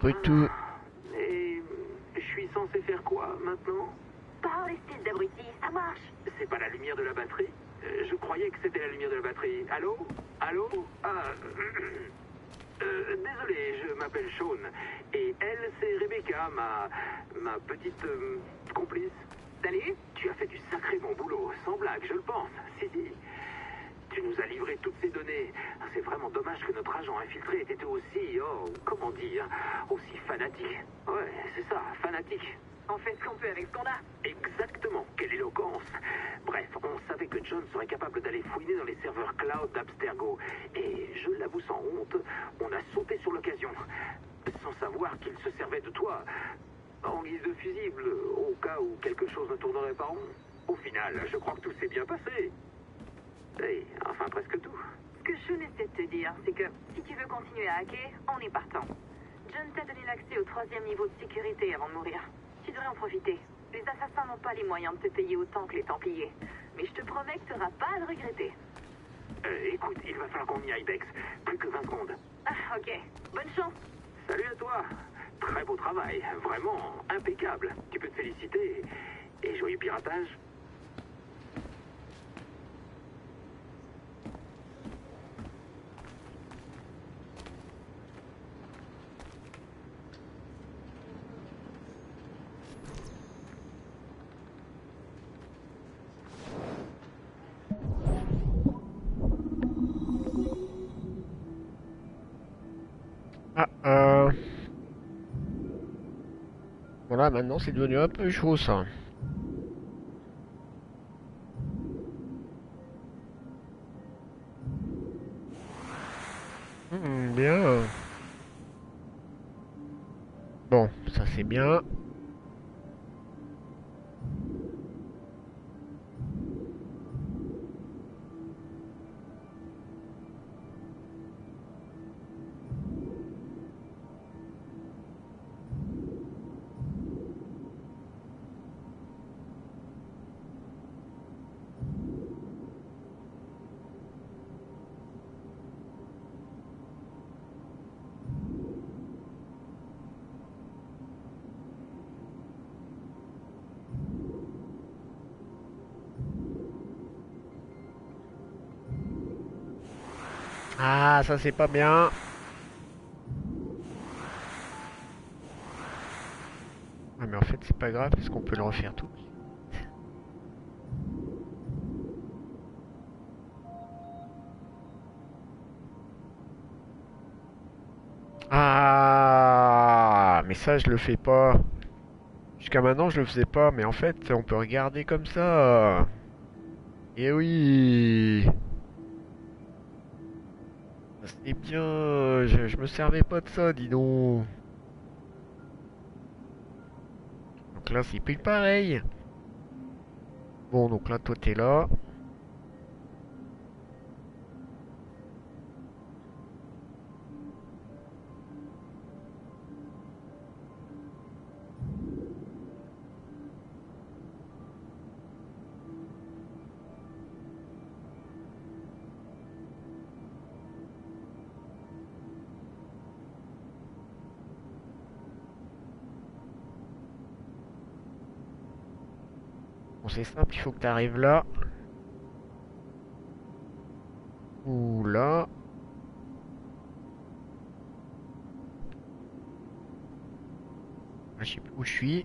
Brutou. Et je suis censé faire quoi maintenant? Parle, espèce d'abruti, ça marche. C'est pas la lumière de la batterie? Euh, Je croyais que c'était la lumière de la batterie. Allô? Allô? Ah, euh, désolé, je m'appelle Sean. Et elle, c'est Rebecca, ma, ma petite euh, complice. Salut, tu as fait du sacré bon boulot, sans blague, je le pense. Si, si. Tu nous as livré toutes ces données. C'est vraiment dommage que notre agent infiltré ait été aussi, oh, comment dire, aussi fanatique. Ouais, c'est ça, fanatique. On fait ce qu'on peut avec ce qu'on a. Exactement, quelle éloquence. Bref, on savait que John serait capable d'aller fouiner dans les serveurs cloud d'Abstergo. Et je l'avoue sans honte, on a sauté sur l'occasion. Sans savoir qu'il se servait de toi en guise de fusible, au cas où quelque chose ne tournerait pas rond. Au final, je crois que tout s'est bien passé. Et enfin, presque tout. Ce que Sean essaie de te dire, c'est que si tu veux continuer à hacker, on est partant. John t'a donné l'accès au troisième niveau de sécurité avant de mourir. Tu devrais en profiter. Les assassins n'ont pas les moyens de te payer autant que les Templiers. Mais je te promets que tu n'auras pas à le regretter. Euh, écoute, il va falloir qu'on y aille, Bex. Plus que vingt secondes. Ah, ok. Bonne chance. Salut à toi. Très beau travail. Vraiment impeccable. Tu peux te féliciter. Et joyeux piratage. Ah, euh... Voilà, maintenant c'est devenu un peu chaud ça. Hmm, bien. Bon, ça c'est bien. Ah, ça c'est pas bien. Ah mais en fait c'est pas grave parce qu'on peut le refaire tout. Ah, mais ça je le fais pas. Jusqu'à maintenant je le faisais pas, mais en fait on peut regarder comme ça. Et oui. C'est bien, je, je me servais pas de ça, dis donc. Donc là, c'est plus pareil. Bon, donc là, toi, t'es là. Bon, c'est simple, il faut que tu arrives là. Ou là. Je sais plus où je suis.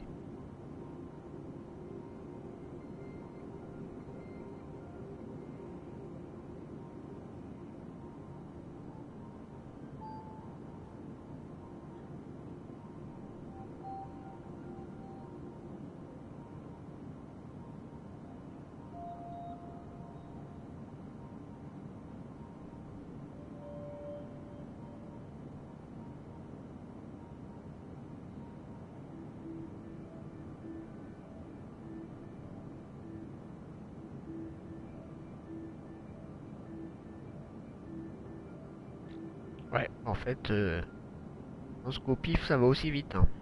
Ouais, en fait, euh, on se copie, ça va aussi vite, hein.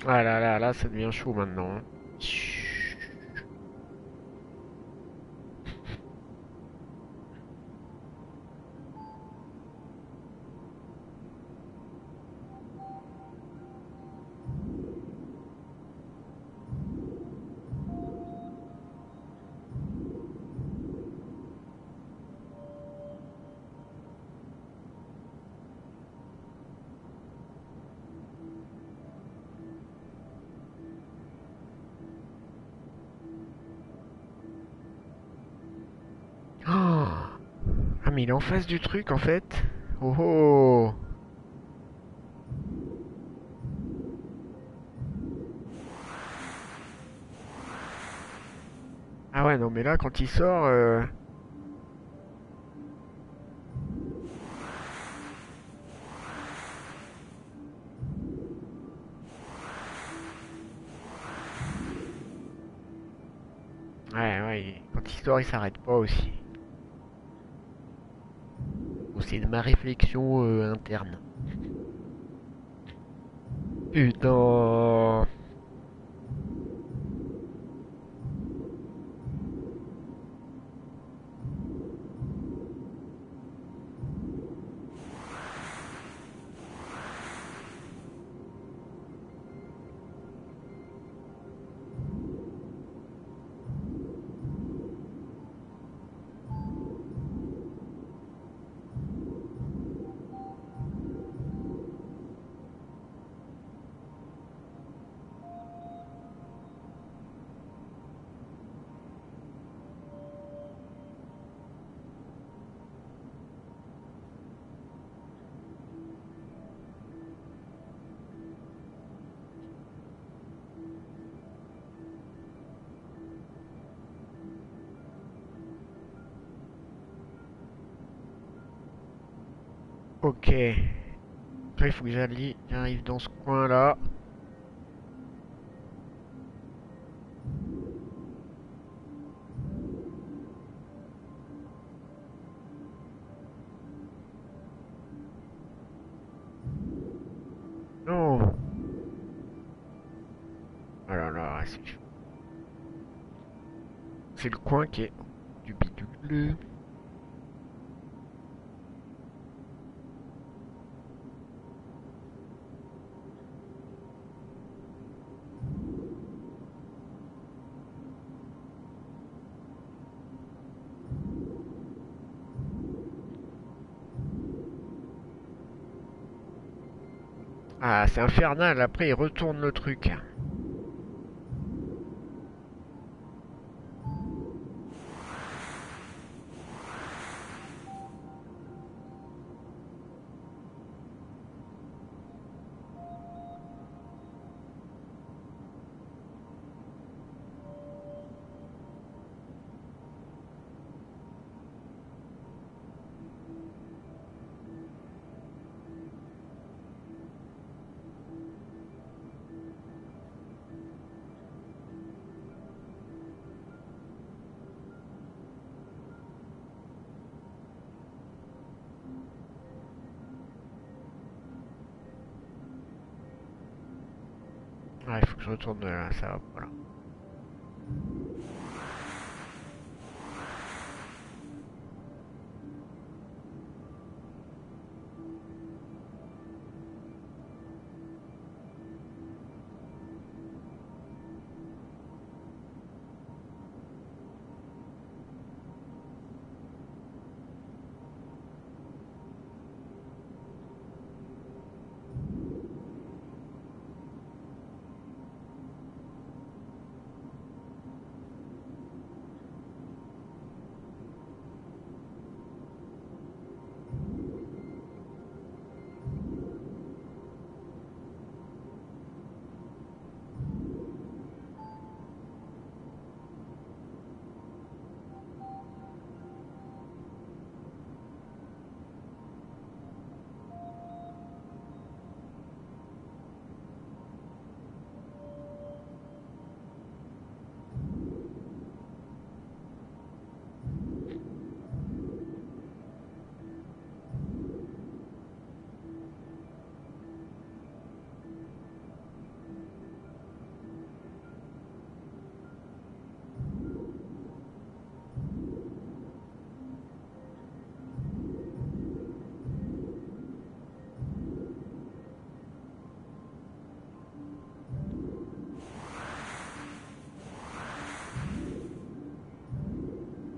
Ah là là, là, ça devient chaud maintenant. Hein. Oh. Ah mais il est en face du truc en fait. Oh oh. Ah ouais non mais là quand il sort euh... Ouais ouais quand il sort il s'arrête pas aussi. C'est de ma réflexion euh, interne. Putain. Ok. Après, il faut que j'allie- j'arrive dans ce coin-là. Non. Oh là là, c'est chaud. C'est le coin qui est du bidule. Ah, c'est infernal. Après, il retourne le truc. Ah, il faut que je retourne là, ça va, voilà.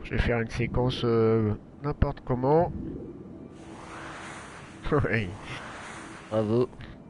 Je vais faire une séquence euh, n'importe comment. Oui. Bravo.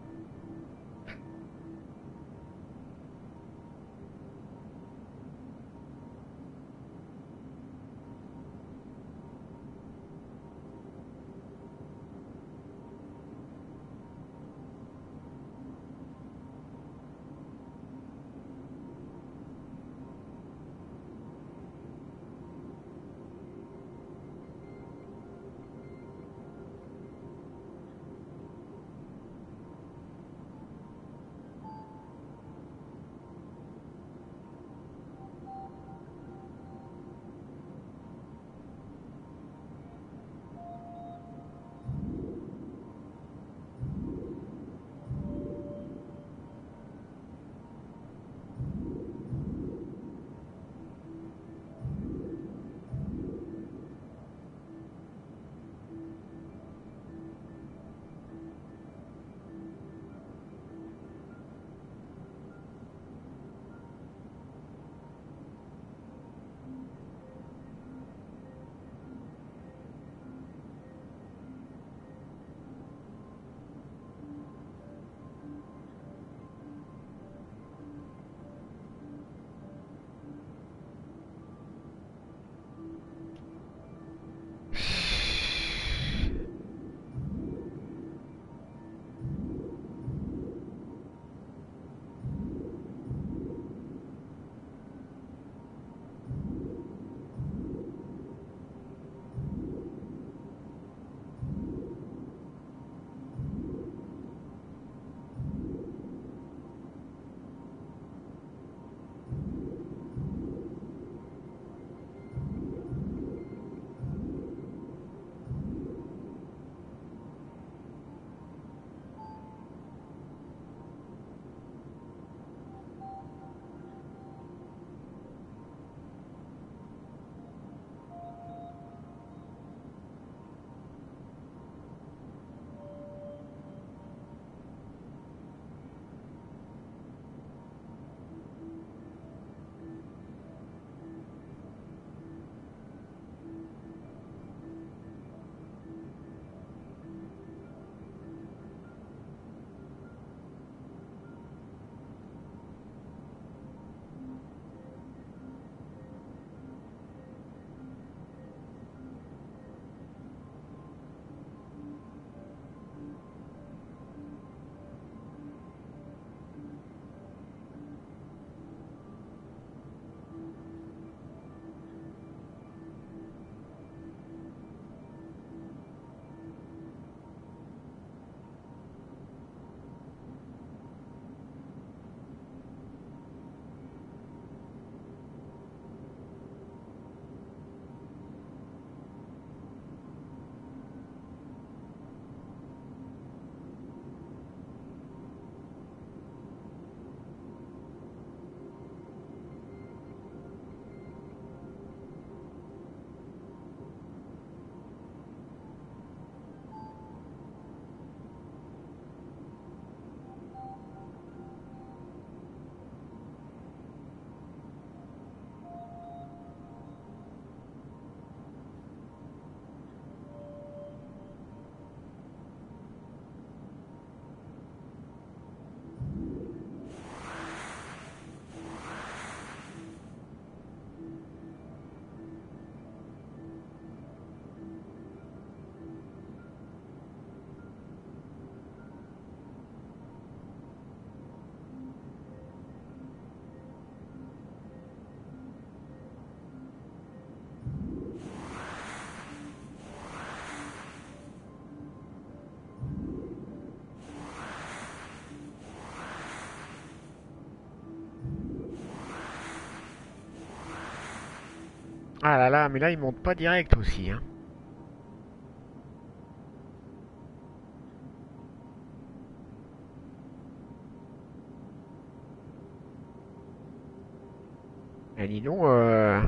Ah là là, mais là, il monte pas direct aussi, hein. Eh, dis donc, euh...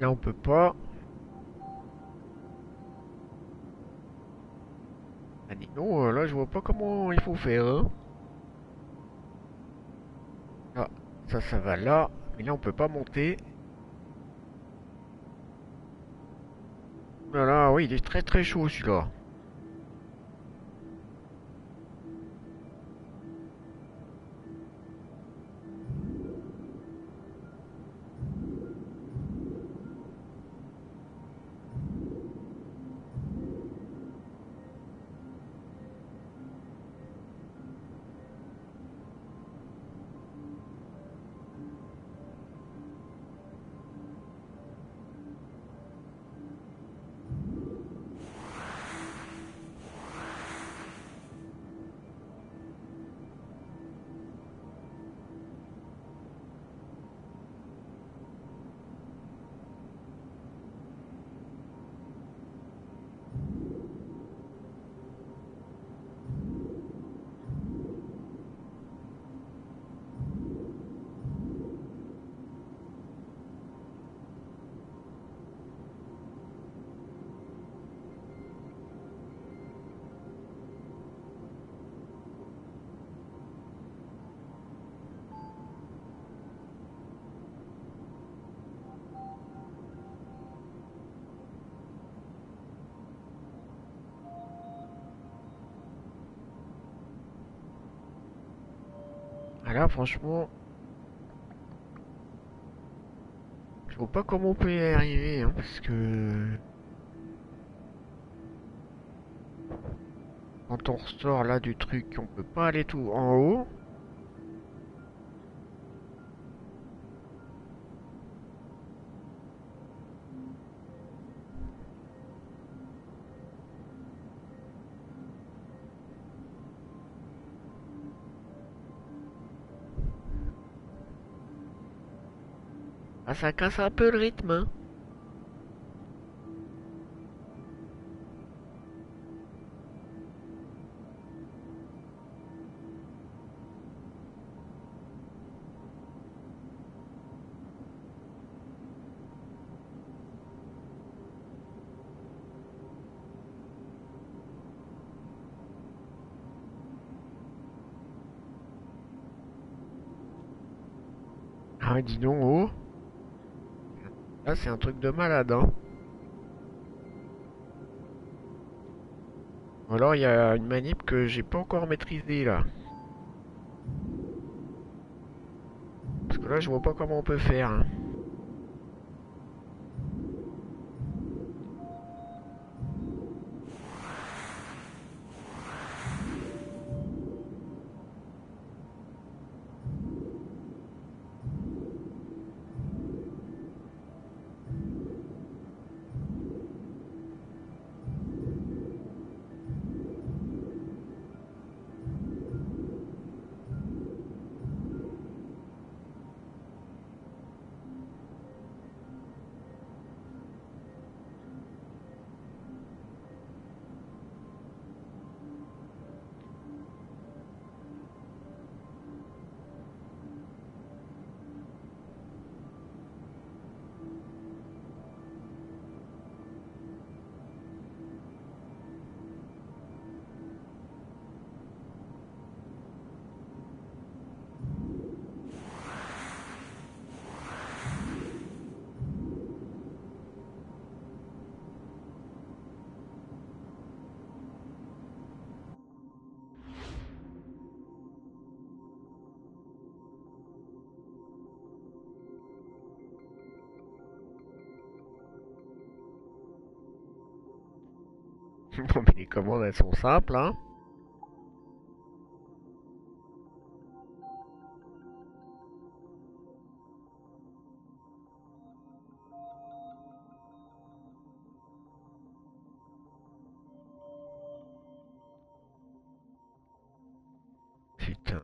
Là on peut pas. Ah dis donc, euh, là je vois pas comment il faut faire. Hein. Ah, ça ça va là. Mais là on peut pas monter. Voilà, oui il est très très chaud celui-là. Ah là franchement. Je vois pas comment on peut y arriver hein, parce que. Quand on ressort là du truc, on peut pas aller tout en haut. Ah ça casse un peu le rythme. Hein. Ah dis donc oh. Là c'est un truc de malade hein. Ou alors il y a une manip que j'ai pas encore maîtrisée là. Parce que là je vois pas comment on peut faire. Hein. Non mais les commandes elles sont simples hein. Putain.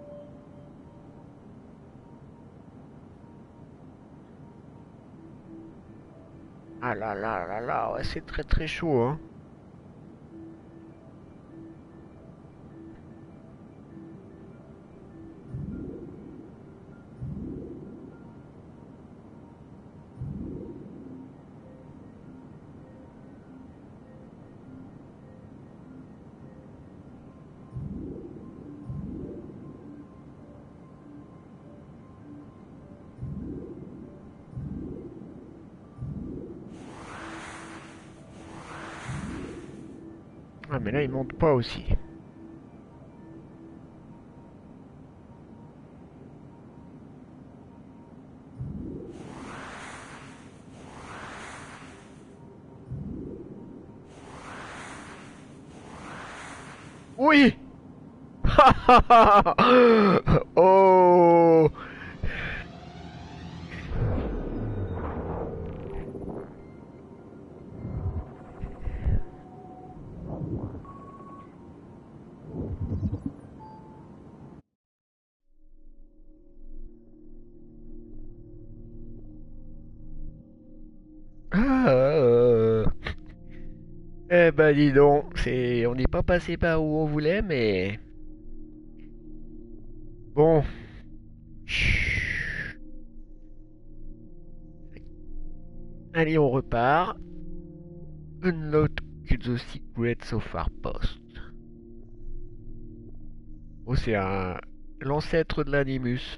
Ah là là là là, ouais, c'est très très chaud, hein. Ah mais là il monte pas aussi. Oui. Oh. Ah, euh... Eh ben dis donc, c'est, on n'est pas passé par où on voulait, mais bon. Chut. Allez, on repart. Unlock the secrets of our post. Oh, c'est un l'ancêtre de l'Animus.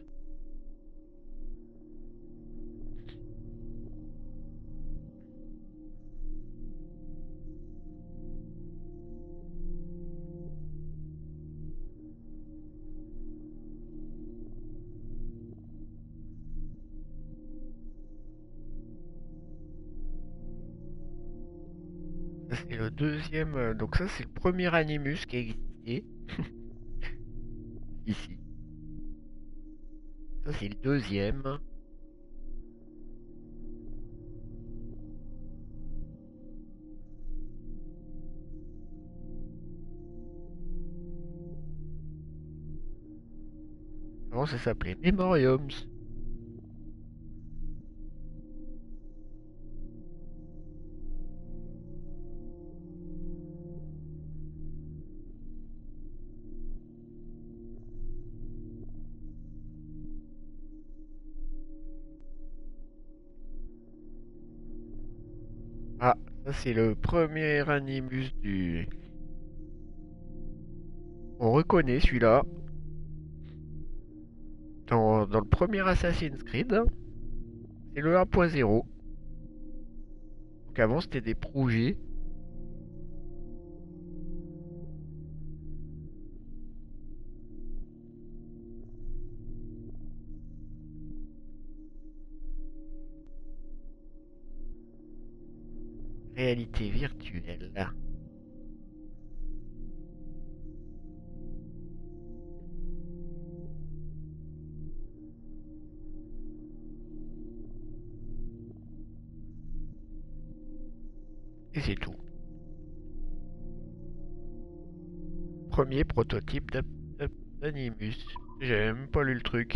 C'est le deuxième, euh, donc ça c'est le premier Animus qui a existé. Ici. Ça c'est le deuxième. Avant ça s'appelait Memoriums. Ah, ça c'est le premier Animus du... On reconnaît celui-là. Dans, dans le premier Assassin's Creed. C'est le un point zéro. Donc avant c'était des projets. Réalité virtuelle. Et c'est tout. Premier prototype d'Animus. J'ai même pas lu le truc.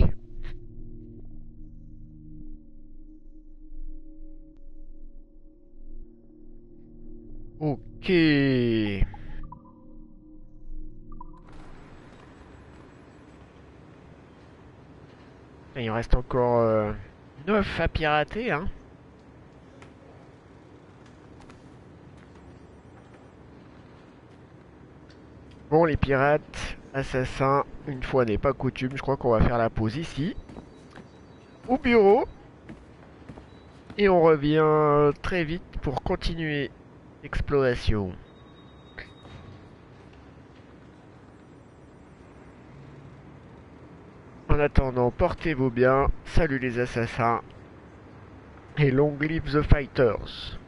Ok. Il reste encore euh, neuf à pirater, hein. Bon, les pirates, assassins, une fois n'est pas coutume, je crois qu'on va faire la pause ici. Au bureau. Et on revient très vite pour continuer l'exploration. En attendant, portez-vous bien. Salut les assassins. Et long live the fighters.